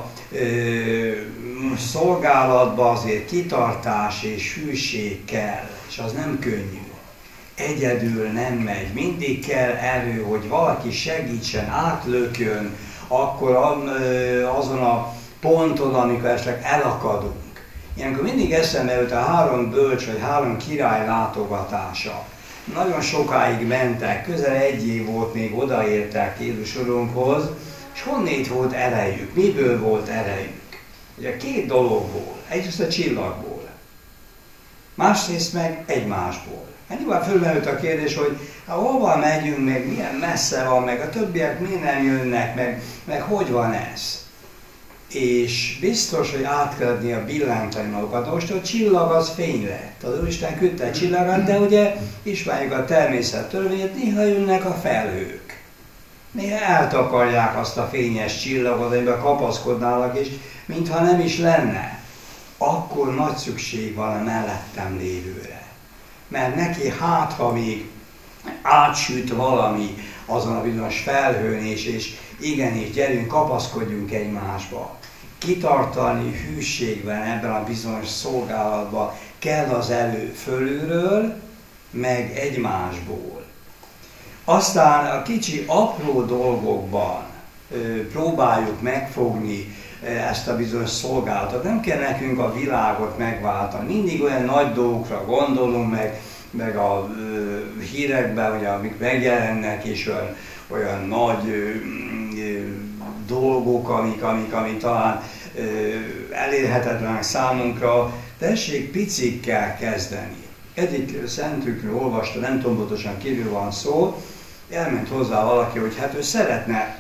szolgálatban azért kitartás és hűség kell, és az nem könnyű. Egyedül nem megy, mindig kell erő, hogy valaki segítsen, átlökjön, akkor azon a ponton, amikor esetleg elakadunk. Ilyenkor mindig eszembe jut a 3 bölcs vagy 3 király látogatása. Nagyon sokáig mentek, közel 1 év volt, még odaértek Jézus Urunkhoz, és honnét volt erejük, miből volt erejük? Ugye 2 dologból, egyrészt a csillagból, másrészt meg egymásból. Hát nyilván fölmerült a kérdés, hogy hova megyünk, meg milyen messze van, meg a többiek miért nem jönnek, meg hogy van ez? És biztos, hogy át kell adni a billantani magukat. Most a csillag az fény lett. Az Úristen küldte a csillagot, de ugye ismerjük a természet törvényét, néha jönnek a felhők. Néha eltakarják azt a fényes csillagot, amiben kapaszkodnának, és mintha nem is lenne. Akkor nagy szükség van a mellettem lévőre. Mert neki hát, ha még átsüt valami azon a bizonyos felhőn, és igenis, gyerünk, kapaszkodjunk egymásba. Kitartani hűségben ebben a bizonyos szolgálatban, kell az elő fölülről, meg egymásból. Aztán a kicsi apró dolgokban próbáljuk megfogni ezt a bizonyos szolgálatot. Nem kell nekünk a világot megváltani. Mindig olyan nagy dolgokra gondolunk, meg a hírekben, ugye, amik megjelennek, és olyan nagy dolgok, amik talán elérhetetlenek számunkra. Tessék picikkel kezdeni. Egyik szentükről olvasta, nem tudom pontosan kiről van szó, elment hozzá valaki, hogy hát ő szeretne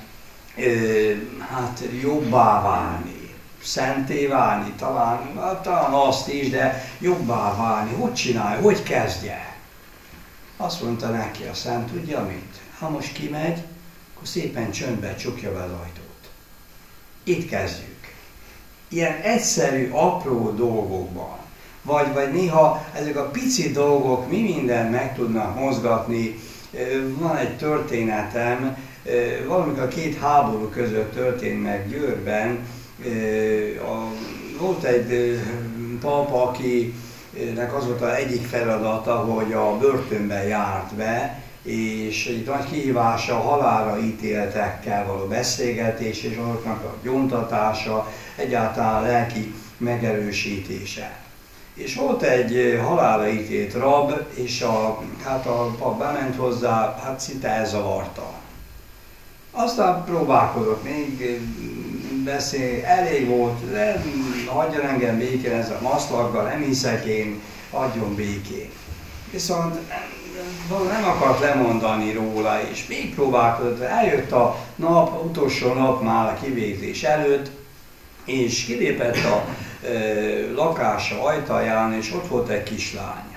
jobbá válni, szenté válni, talán azt is, de jobbá válni. Hogy csinálja, hogy kezdje? Azt mondta neki a szent, tudja mit? Ha most kimegy, akkor szépen csöndbe csukja be az ajtót. Itt kezdjük. Ilyen egyszerű, apró dolgokban. Vagy néha ezek a pici dolgok mi mindent meg tudnak mozgatni. Van egy történetem, valamikor a két háború között történt meg Győrben. Volt egy pap, akinek az volt az egyik feladata, hogy a börtönbe járt be, és egy nagy kihívása a halálra ítéltekkel való beszélgetés, és azoknak a gyóntatása, egyáltalán lelki megerősítése. És volt egy halálra ítélt rab, és a pap bement hozzá, hát szinte elzavarta. Aztán próbálkozott még beszélni, elég volt, hagyjon engem békén ezzel a maszlaggal, nem hiszek én, adjon békén. Viszont nem akart lemondani róla, és még próbálkozott, eljött a nap, utolsó nap már a kivégzés előtt, és kilépett a lakása ajtaján, és ott volt egy kislány.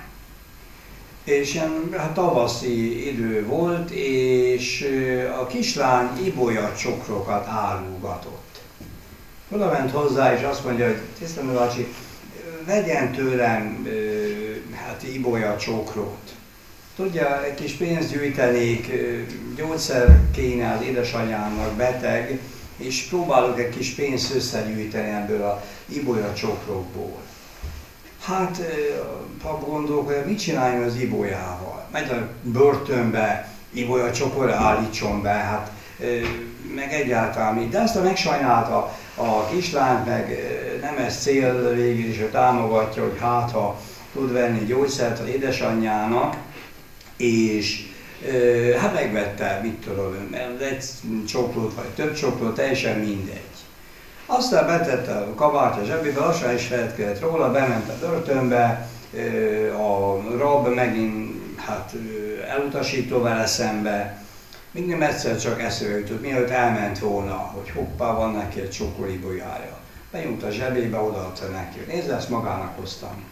És ilyen tavaszi idő volt, és a kislány ibolya csokrokat árulgatott. Oda ment hozzá, és azt mondja, hogy tisztelő bácsi, vegyen tőlem ibolya csokrot. Tudja, egy kis pénzt gyűjtenék, gyógyszer kéne az édesanyámnak, beteg, és próbálok egy kis pénzt összegyűjteni ebből a ibolya csokrokból. Hát, pap gondolkodik, mit csináljon az ibolyával? Megy a börtönbe, ibolya csokorra állítson be, hát meg egyáltalán mit. De aztán megsajnálta a kislányt, meg nem ez cél végül is, hogy támogatja, hogy hát ha tud venni gyógyszert az édesanyjának, és hát megvette, mit tudom, egy csokrot vagy több csokrot, teljesen mindegy. Aztán betette a kabátja zsebébe, lassan is feledkezett róla, bement a börtönbe, a rab megint elutasító vele szembe, még nem egyszer csak eszébe jutott, mielőtt elment volna, hogy hoppá, van neki egy csokor ibolyája. Benyújt a zsebébe, odaadta neki, nézd, ezt magának hoztam.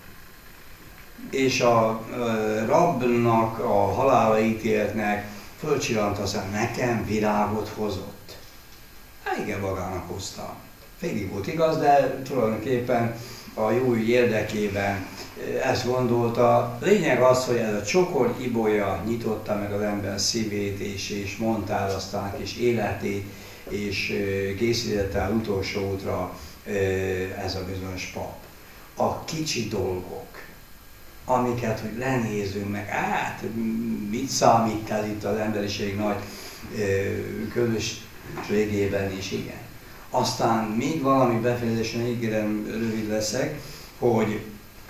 És a rabnak, a halálra ítéltnek fölcsillant aztán, nekem virágot hozott. Hát igen, magának hoztam. Félig volt igaz, de tulajdonképpen a jó ügy érdekében ezt gondolta. Lényeg az, hogy ez a csokor ibolya nyitotta meg az ember szívét, és mondta el aztán a kis életét, és készítette el utolsó útra ez a bizonyos pap. A kicsi dolgok, amiket, hogy lenézünk meg, hát mit számít ez itt az emberiség nagy közösségében is, igen. Aztán még valami befejezésen ígérem, rövid leszek, hogy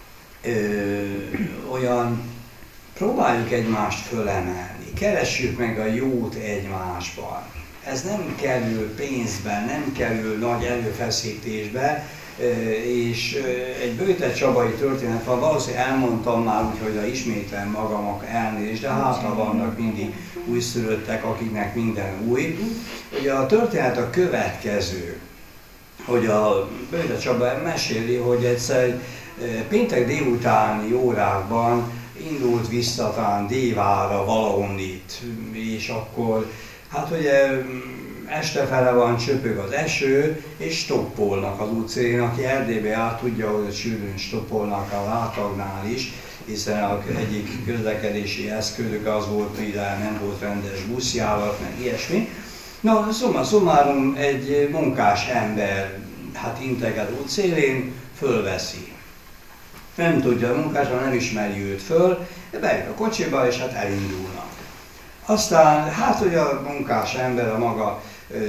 olyan próbáljuk egymást fölemelni, keressük meg a jót egymásban. Ez nem kerül pénzben, nem kerül nagy erőfeszítésbe, és egy Böjte Csabai történet van, valószínűleg elmondtam már, úgyhogy ismétlem magamak elnézést, de hátra vannak mindig újszülöttek, akiknek minden új. Ugye a történet a következő, hogy a Böjte Csaba meséli, hogy egyszer péntek délutáni órákban indult vissza talán Dévára valahonnit, és akkor hát ugye estefele van, csöpög az eső, és stoppolnak az útszélén, aki Erdélybe át tudja, hogy sűrűn stoppolnak a látagnál is, hiszen az egyik közlekedési eszközök az volt, hogy nem volt rendes buszjárat, meg ilyesmi. Na, summa summarum, egy munkás ember, hát integet útszélén, fölveszi. Nem tudja a munkásban, nem ismeri őt föl, bejön a kocsiba, és hát elindulnak. Aztán, hát ugye a munkás ember a maga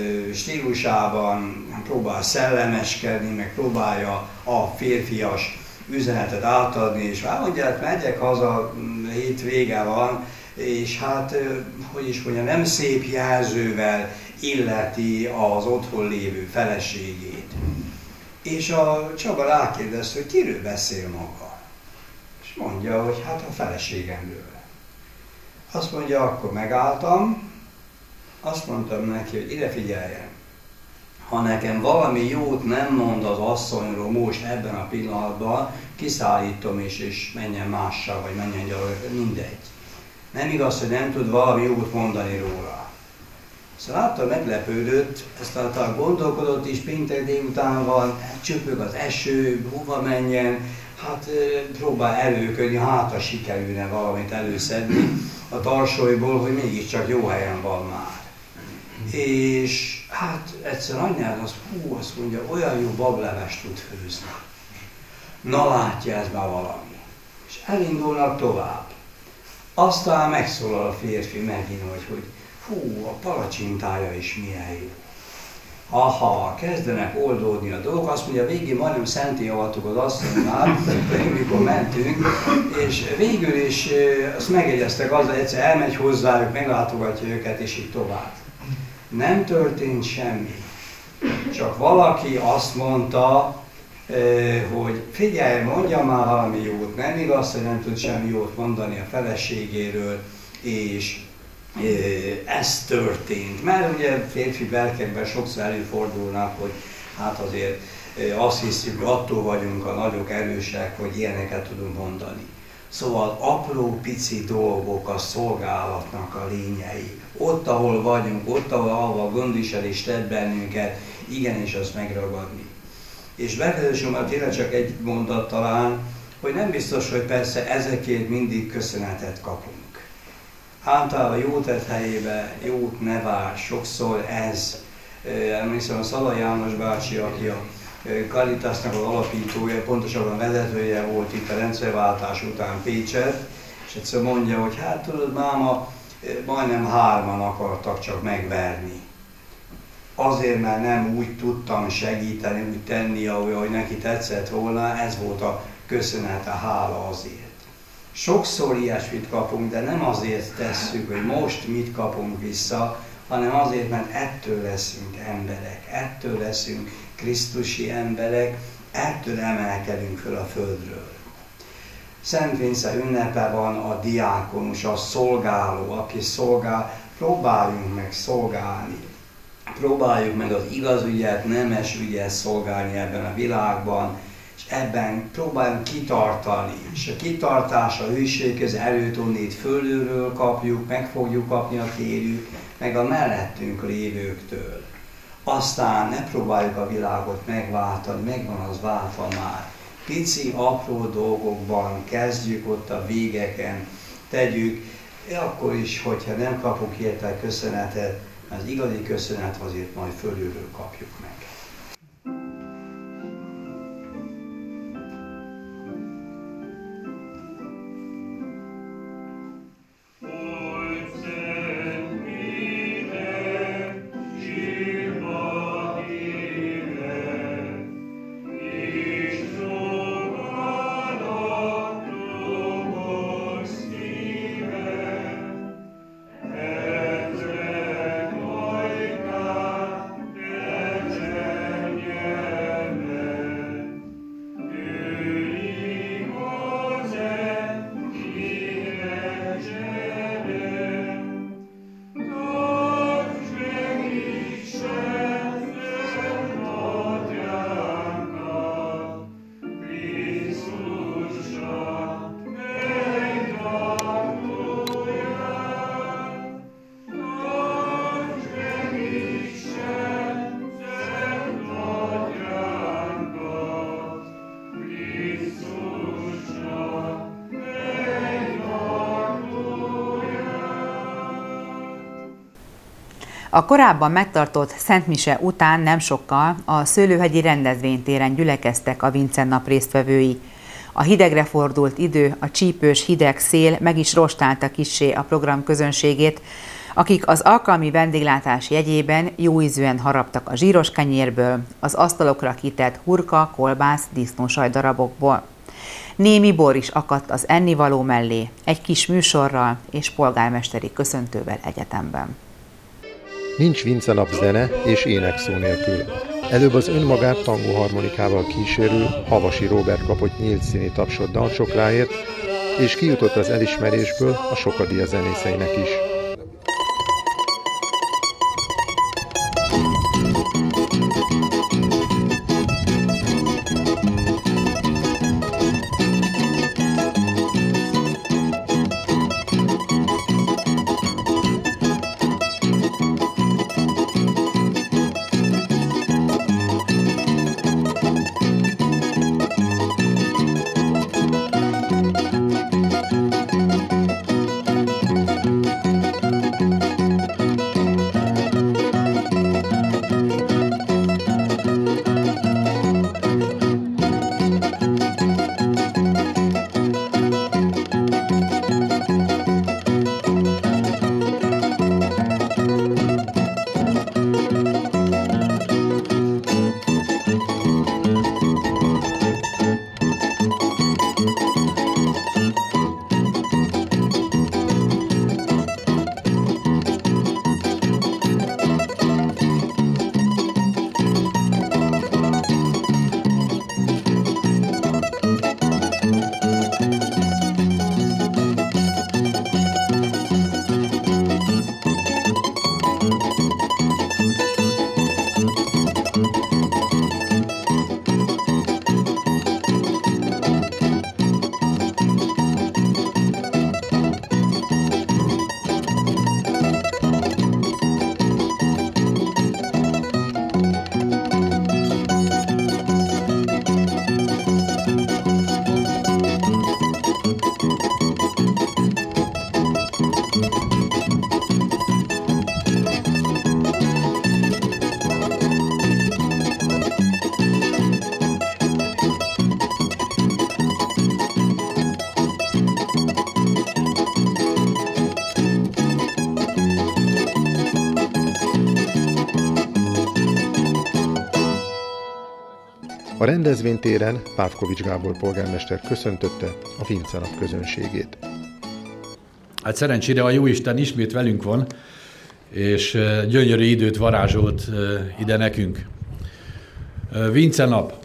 stílusában próbál szellemeskedni, meg próbálja a férfias üzenetet átadni, és mondja, hát megyek haza, hét vége van, és hát, hogy is mondja, nem szép jelzővel illeti az otthon lévő feleségét. És a Csaba rákérdezte, hogy kiről beszél maga? És mondja, hogy hát a feleségemről. Azt mondja, akkor megálltam, azt mondtam neki, hogy ide figyeljen, ha nekem valami jót nem mond az asszonyról most ebben a pillanatban, kiszállítom és menjen mással, vagy menjen gyalog, mindegy. Nem igaz, hogy nem tud valami jót mondani róla. Szóval láttam, meglepődött, aztán gondolkodott is, péntek délután van, csöpög az eső, hova menjen, hát próbál előködni, hát ha sikerülne valamit előszedni a tarsolyból, hogy mégiscsak jó helyen van már. És hát egyszer anyád azt mondja, olyan jó bablevest tud főzni. Na látja, ez már valami. És elindulnak tovább. Aztán megszólal a férfi megint, hogy hú, a palacsintája is milyen jó. Aha, kezdenek oldódni a dolgok, azt mondja, végén majdnem szenté avattuk az asszonynál, mikor mentünk, és végül is azt megegyeztek azzal, hogy egyszer elmegy hozzájuk, meglátogatja őket, és így tovább. Nem történt semmi. Csak valaki azt mondta, hogy figyelj, mondja már valami jót, nem igaz, hogy nem tud semmi jót mondani a feleségéről, és ez történt. Mert ugye férfi lelkekben sokszor előfordulnak, hogy hát azért azt hiszük, hogy attól vagyunk a nagyok erősek, hogy ilyeneket tudunk mondani. Szóval apró pici dolgok a szolgálatnak a lényei. Ott, ahol vagyunk, ott, ahol a gondviselés tett bennünket, igenis azt megragadni. És befejezésomban tényleg csak egy mondat talán, hogy nem biztos, hogy persze ezekért mindig köszönetet kapunk. Általában jó tett helyébe, jót ne vár, sokszor ez. Emlékszem, a Szalai János bácsi, aki a Caritasnak az alapítója, pontosabban vezetője volt itt a rendszerváltás után Pécset, és egyszer mondja, hogy hát tudod, máma, majdnem 3-an akartak csak megverni. Azért, mert nem úgy tudtam segíteni, úgy tenni, ahogy neki tetszett volna, ez volt a köszönet, a hála azért. Sokszor ilyesmit kapunk, de nem azért tesszük, hogy most mit kapunk vissza, hanem azért, mert ettől leszünk emberek, ettől leszünk krisztusi emberek, ettől emelkedünk föl a földről. Szent Vince ünnepe van, a diákonus, a szolgáló, aki szolgál, próbáljunk meg szolgálni. Próbáljuk meg az igaz ügyet, nemes ügyet szolgálni ebben a világban, és ebben próbáljunk kitartani. És a kitartás, a hűséghez erőt onnét fölülről kapjuk, meg fogjuk kapni a térjük, meg a mellettünk lévőktől. Aztán ne próbáljuk a világot megváltani, megvan az váltva már. Pici, apró dolgokban kezdjük ott a végeken, tegyük, akkor is, hogyha nem kapunk érte köszönetet, az igazi köszönet azért majd fölülről kapjuk meg. A korábban megtartott szentmise után nem sokkal a Szőlőhegyi rendezvénytéren gyülekeztek a Vince nap résztvevői. A hidegre fordult idő, a csípős hideg szél meg is rostálta kissé a program közönségét, akik az alkalmi vendéglátás jegyében jóízűen haraptak a zsíros kenyérből, az asztalokra kitett hurka, kolbász, disznósaj darabokból. Némi bor is akadt az ennivaló mellé, egy kis műsorral és polgármesteri köszöntővel egyetemben. Nincs Vince nap zene és énekszó nélkül. Előbb az önmagát tangóharmonikával kísérő Havasi Róbert kapott nyílt színi tapsot dalcsokráért, és kijutott az elismerésből a Sokadíja zenészeinek is. A rendezvénytéren Pávkovics Gábor polgármester köszöntötte a Vince nap közönségét. Hát szerencsére a Jóisten ismét velünk van, és gyönyörű időt varázsolt ide nekünk. Vince nap.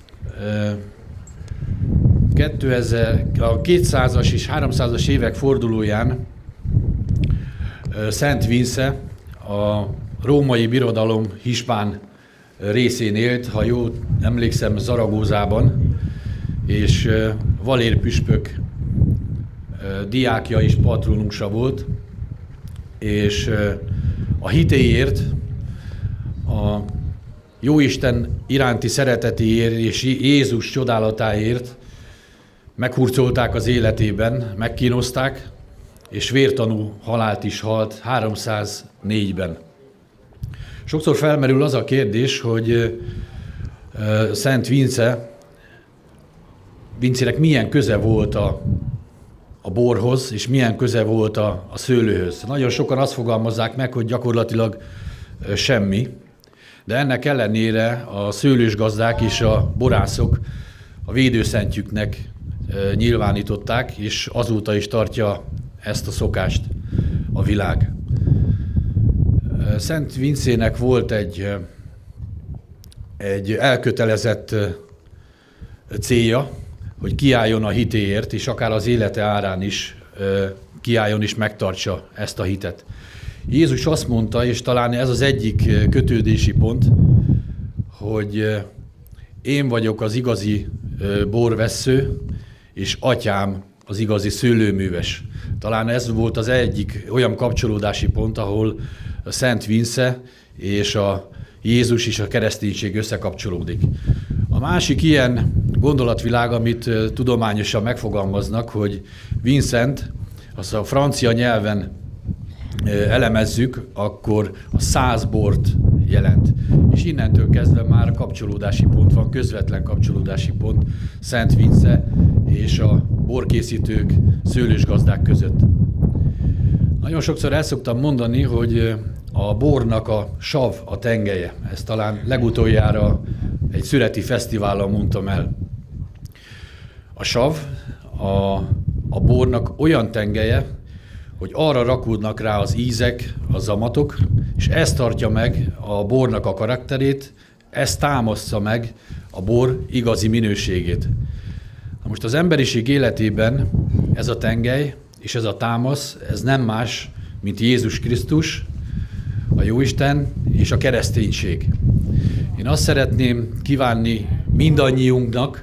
A 200-as és 300-as évek fordulóján Szent Vince a római birodalom hispán részén élt, ha jól emlékszem, Zaragózában, és Valér püspök diákja és patronusa volt, és a hitéért, a Jóisten iránti szeretetéért és Jézus csodálatáért meghurcolták az életében, megkínozták, és vértanú halált is halt 304-ben. Sokszor felmerül az a kérdés, hogy Szent Vincének milyen köze volt a borhoz, és milyen köze volt a szőlőhöz. Nagyon sokan azt fogalmazzák meg, hogy gyakorlatilag semmi, de ennek ellenére a szőlősgazdák és a borászok a védőszentjüknek nyilvánították, és azóta is tartja ezt a szokást a világ. Szent Vincének volt egy elkötelezett célja, hogy kiálljon a hitéért, és akár az élete árán is kiálljon és megtartsa ezt a hitet. Jézus azt mondta, és talán ez az egyik kötődési pont, hogy én vagyok az igazi borvessző, és atyám az igazi szőlőműves. Talán ez volt az egyik olyan kapcsolódási pont, ahol a Szent Vince és a Jézus és a kereszténység összekapcsolódik. A másik ilyen gondolatvilág, amit tudományosan megfogalmaznak, hogy Vincent, azt a francia nyelven elemezzük, akkor a 100 bort jelent. És innentől kezdve már kapcsolódási pont van, közvetlen kapcsolódási pont Szent Vince és a borkészítők, szőlősgazdák között. Nagyon sokszor el szoktam mondani, hogy a bornak a sav, a tengelye. Ezt talán legutoljára egy szüreti fesztiválon mondtam el. A sav, a bornak olyan tengelye, hogy arra rakódnak rá az ízek, a zamatok, és ez tartja meg a bornak a karakterét, ez támasztja meg a bor igazi minőségét. Na most az emberiség életében ez a tengely és ez a támasz, ez nem más, mint Jézus Krisztus, a Jóisten és a kereszténység. Én azt szeretném kívánni mindannyiunknak,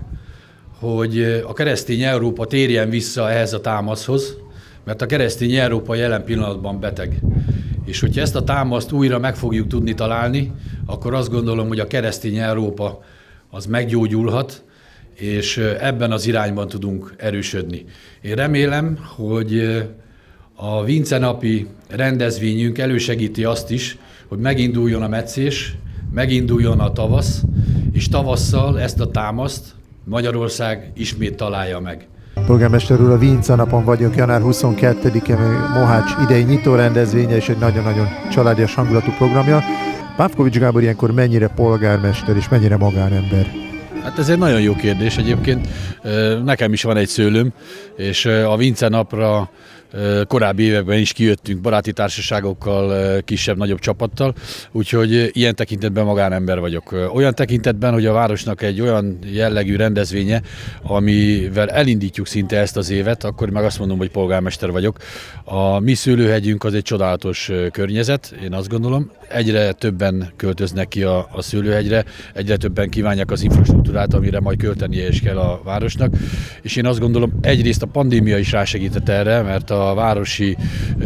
hogy a keresztény Európa térjen vissza ehhez a támaszhoz, mert a keresztény Európa jelen pillanatban beteg. És hogyha ezt a támaszt újra meg fogjuk tudni találni, akkor azt gondolom, hogy a keresztény Európa az meggyógyulhat, és ebben az irányban tudunk erősödni. Én remélem, hogy a Vince napi rendezvényünk elősegíti azt is, hogy meginduljon a metszés, meginduljon a tavasz, és tavasszal ezt a támaszt Magyarország ismét találja meg. Polgármester úr, a Vince napon vagyunk, január 22-e, Mohács idei nyitó rendezvénye és egy nagyon-nagyon családias hangulatú programja. Pávkovics Gábor ilyenkor mennyire polgármester és mennyire magánember? Hát ez egy nagyon jó kérdés egyébként. Nekem is van egy szőlőm, és a Vince napra korábbi években is kijöttünk baráti társaságokkal, kisebb-nagyobb csapattal, úgyhogy ilyen tekintetben magánember vagyok. Olyan tekintetben, hogy a városnak egy olyan jellegű rendezvénye, amivel elindítjuk szinte ezt az évet, akkor meg azt mondom, hogy polgármester vagyok. A mi szőlőhegyünk az egy csodálatos környezet, én azt gondolom. Egyre többen költöznek ki a szőlőhegyre, egyre többen kívánják az infrastruktúrát, amire majd költenie is kell a városnak. És én azt gondolom, egyrészt a pandémia is rásegített erre, mert a városi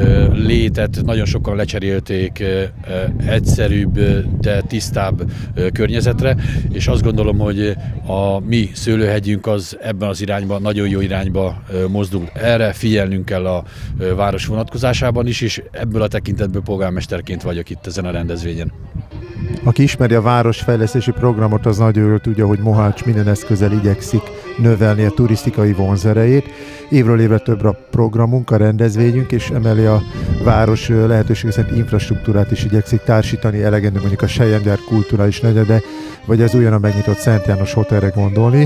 létet nagyon sokan lecserélték egyszerűbb, de tisztább környezetre, és azt gondolom, hogy a mi szőlőhegyünk az ebben az irányban, nagyon jó irányba mozdul. Erre figyelnünk kell a város vonatkozásában is, és ebből a tekintetből polgármesterként vagyok itt ezen a rendezvényen. Aki ismeri a városfejlesztési programot, az nagyon jól tudja, hogy Mohács minden eszközzel igyekszik növelni a turisztikai vonzerejét. Évről évre több a programunk, a rendezvényünk, és emeli a város lehetőség szerint infrastruktúrát is igyekszik társítani, elegendő mondjuk a Selyemgyár kulturális negyede, vagy az újonnan megnyitott Szent János Hotelre gondolni.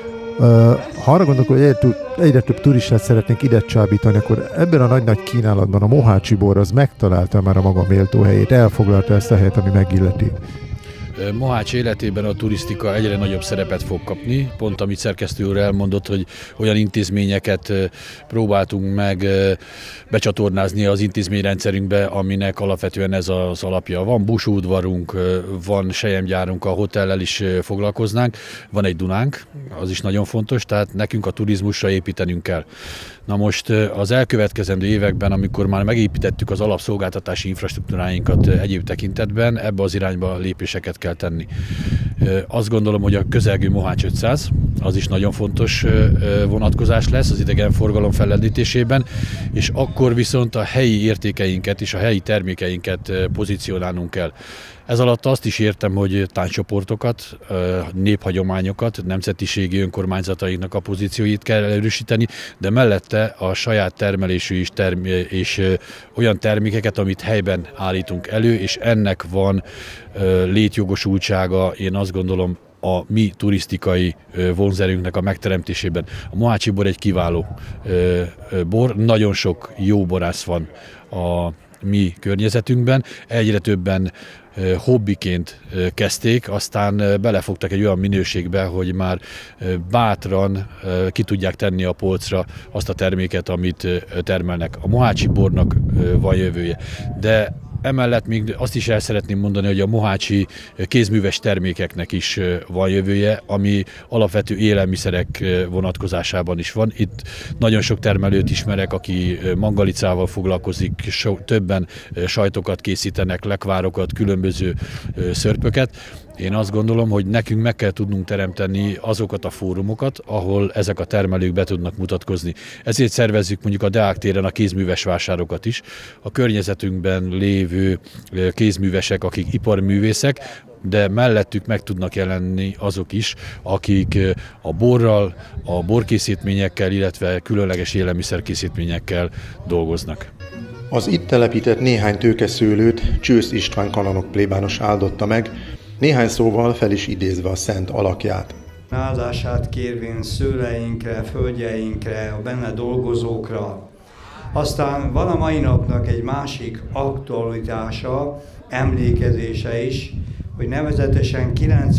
Ha arra gondolok, hogy egyre több turistát szeretnénk ide csábítani, akkor ebben a nagy-nagy kínálatban a mohácsi bor az megtalálta már a maga méltó helyét, elfoglalta ezt a helyet, ami megilleti. Mohács életében a turisztika egyre nagyobb szerepet fog kapni. Pont amit szerkesztő úr elmondott, hogy olyan intézményeket próbáltunk meg becsatornázni az intézményrendszerünkbe, aminek alapvetően ez az alapja. Van busúdvarunk, van selyemgyárunk, a hotellel is foglalkoznánk, van egy Dunánk, az is nagyon fontos, tehát nekünk a turizmusra építenünk kell. Na most az elkövetkezendő években, amikor már megépítettük az alapszolgáltatási infrastruktúráinkat egyéb tekintetben, ebbe az irányba lépéseket kell tenni. Azt gondolom, hogy a közelgő Mohács 500, az is nagyon fontos vonatkozás lesz az idegenforgalom fellendítésében, és akkor viszont a helyi értékeinket és a helyi termékeinket pozícionálnunk kell. Ez alatt azt is értem, hogy tánccsoportokat, néphagyományokat, nemzetiségi önkormányzatainknak a pozícióit kell erősíteni, de mellette a saját termelésű és olyan termékeket, amit helyben állítunk elő, és ennek van létjogosultsága, én azt gondolom, a mi turisztikai vonzerünknek a megteremtésében. A mohácsi bor egy kiváló bor, nagyon sok jó borász van a mi környezetünkben, egyre többen hobbiként kezdték, aztán belefogtak egy olyan minőségbe, hogy már bátran ki tudják tenni a polcra azt a terméket, amit termelnek. A mohácsi bornak van jövője, de emellett még azt is el szeretném mondani, hogy a mohácsi kézműves termékeknek is van jövője, ami alapvető élelmiszerek vonatkozásában is van. Itt nagyon sok termelőt ismerek, aki mangalicával foglalkozik, többen sajtokat készítenek, lekvárokat, különböző szörpöket, Én azt gondolom, hogy nekünk meg kell tudnunk teremteni azokat a fórumokat, ahol ezek a termelők be tudnak mutatkozni. Ezért szervezzük mondjuk a Deák téren a kézműves vásárokat is. A környezetünkben lévő kézművesek, akik iparművészek, de mellettük meg tudnak jelenni azok is, akik a borral, a borkészítményekkel, illetve különleges élelmiszerkészítményekkel dolgoznak. Az itt telepített néhány tőkeszőlőt Csősz István kanonok plébános áldotta meg, néhány szóval fel is idézve a szent alakját. Áldását kérvén szőleinkre, földjeinkre, a benne dolgozókra. Aztán van a mai napnak egy másik aktualitása, emlékezése is, hogy nevezetesen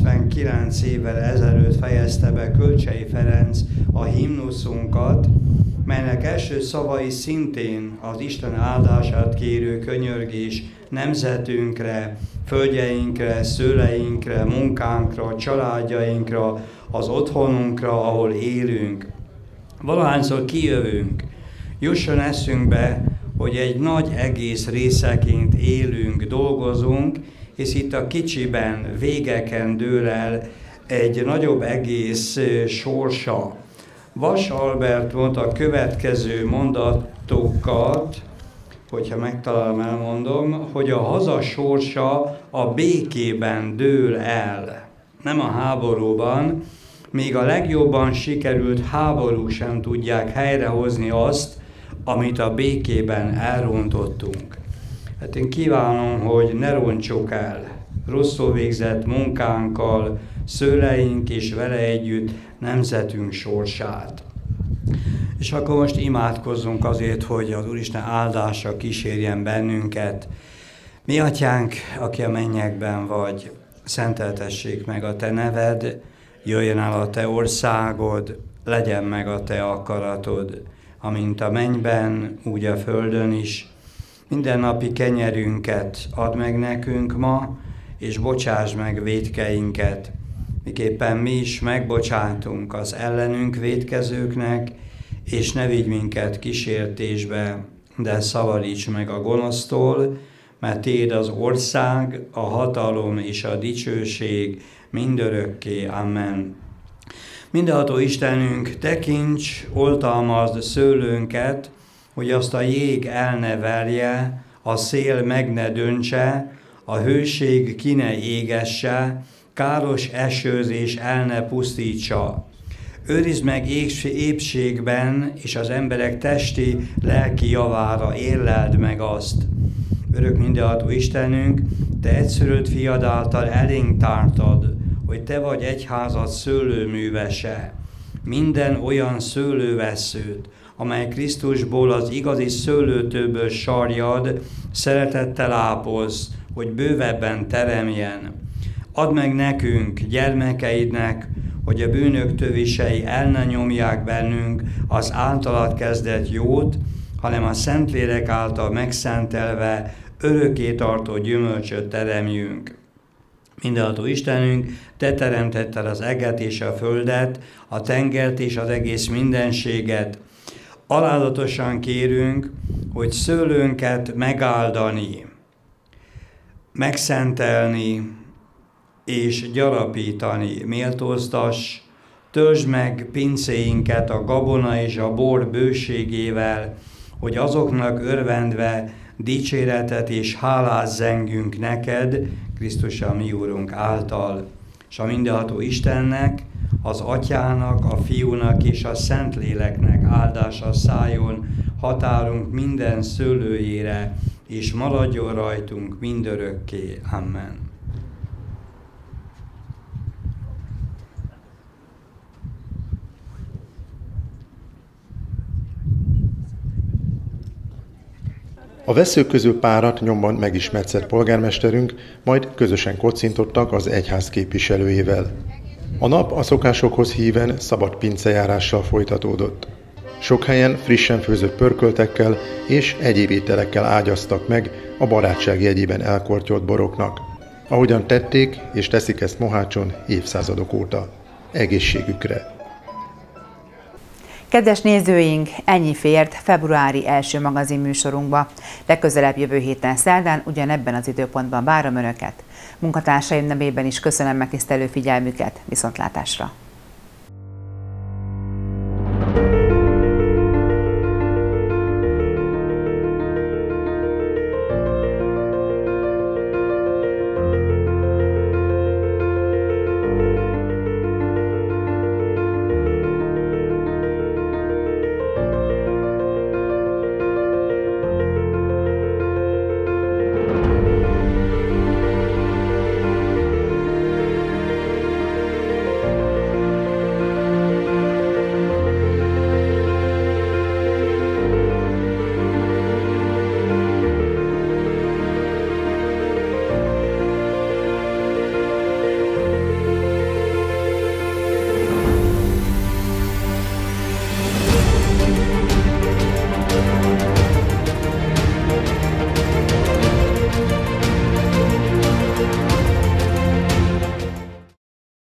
99 évvel ezelőtt fejezte be Kölcsey Ferenc a himnuszunkat, melynek első szavai szintén az Isten áldását kérő könyörgés nemzetünkre, földjeinkre, szőleinkre, munkánkra, családjainkra, az otthonunkra, ahol élünk. Valahányszor kijövünk, jusson eszünkbe, hogy egy nagy egész részeként élünk, dolgozunk, és itt a kicsiben, végeken dől el egy nagyobb egész sorsa. Vas Albert mondta a következő mondatokat, hogyha megtalálom, elmondom, hogy a haza sorsa a békében dől el, nem a háborúban, még a legjobban sikerült háborúk sem tudják helyrehozni azt, amit a békében elrontottunk. Hát én kívánom, hogy ne rontsuk el rosszul végzett munkánkkal, szőleink és vele együtt nemzetünk sorsát. És akkor most imádkozzunk azért, hogy az Úristen áldása kísérjen bennünket. Mi Atyánk, aki a mennyekben vagy, szenteltessék meg a Te neved, jöjjön el a Te országod, legyen meg a Te akaratod, amint a mennyben, úgy a földön is. Mindennapi kenyerünket add meg nekünk ma, és bocsáss meg vétkeinket, miképpen mi is megbocsátunk az ellenünk vétkezőknek, és ne vigy minket kísértésbe, de szabadíts meg a gonosztól, mert Tiéd az ország, a hatalom és a dicsőség mindörökké. Amen. Mindenható Istenünk, tekints, oltalmazd szőlőnket, hogy azt a jég el ne verje, a szél meg ne döntse, a hőség ki ne égesse, káros esőzés el ne pusztítsa. Őrizd meg épségben, és az emberek testi, lelki javára érleld meg azt. Örök mindenható Istenünk, Te egyszülött fiad által elénk tártad, hogy Te vagy egyházad szőlőművese. Minden olyan szőlővesszőt, amely Krisztusból az igazi szőlőtőből sarjad, szeretettel ápolsz, hogy bővebben teremjen. Add meg nekünk, gyermekeidnek, hogy a bűnök tövisei el ne nyomják bennünk az általad kezdett jót, hanem a Szentlélek által megszentelve örökké tartó gyümölcsöt teremjünk. Mindenható Istenünk, Te teremtetted az eget és a földet, a tengert és az egész mindenséget. Alázatosan kérünk, hogy szőlőnket megáldani, megszentelni és gyarapítani méltóztass, töltsd meg pincéinket a gabona és a bor bőségével, hogy azoknak örvendve dicséretet és hálát zengünk neked, Krisztus a mi Úrunk által, és a mindenható Istennek, az Atyának, a Fiúnak és a Szentléleknek áldása szálljon határunk minden szőlőjére, és maradjon rajtunk mindörökké. Amen. A vesszők közül párat nyomban megismertett polgármesterünk, majd közösen kocintottak az egyház képviselőjével. A nap a szokásokhoz híven szabad pincejárással folytatódott. Sok helyen frissen főzött pörköltekkel és egyéb ételekkel ágyaztak meg a barátság jegyében elkortyolt boroknak. Ahogyan tették és teszik ezt Mohácson évszázadok óta. Egészségükre! Kedves nézőink, ennyi fért februári első magazinműsorunkba. Legközelebb jövő héten szerdán ugyanebben az időpontban várom Önöket. Munkatársaim nevében is köszönöm megtisztelő figyelmüket, viszontlátásra!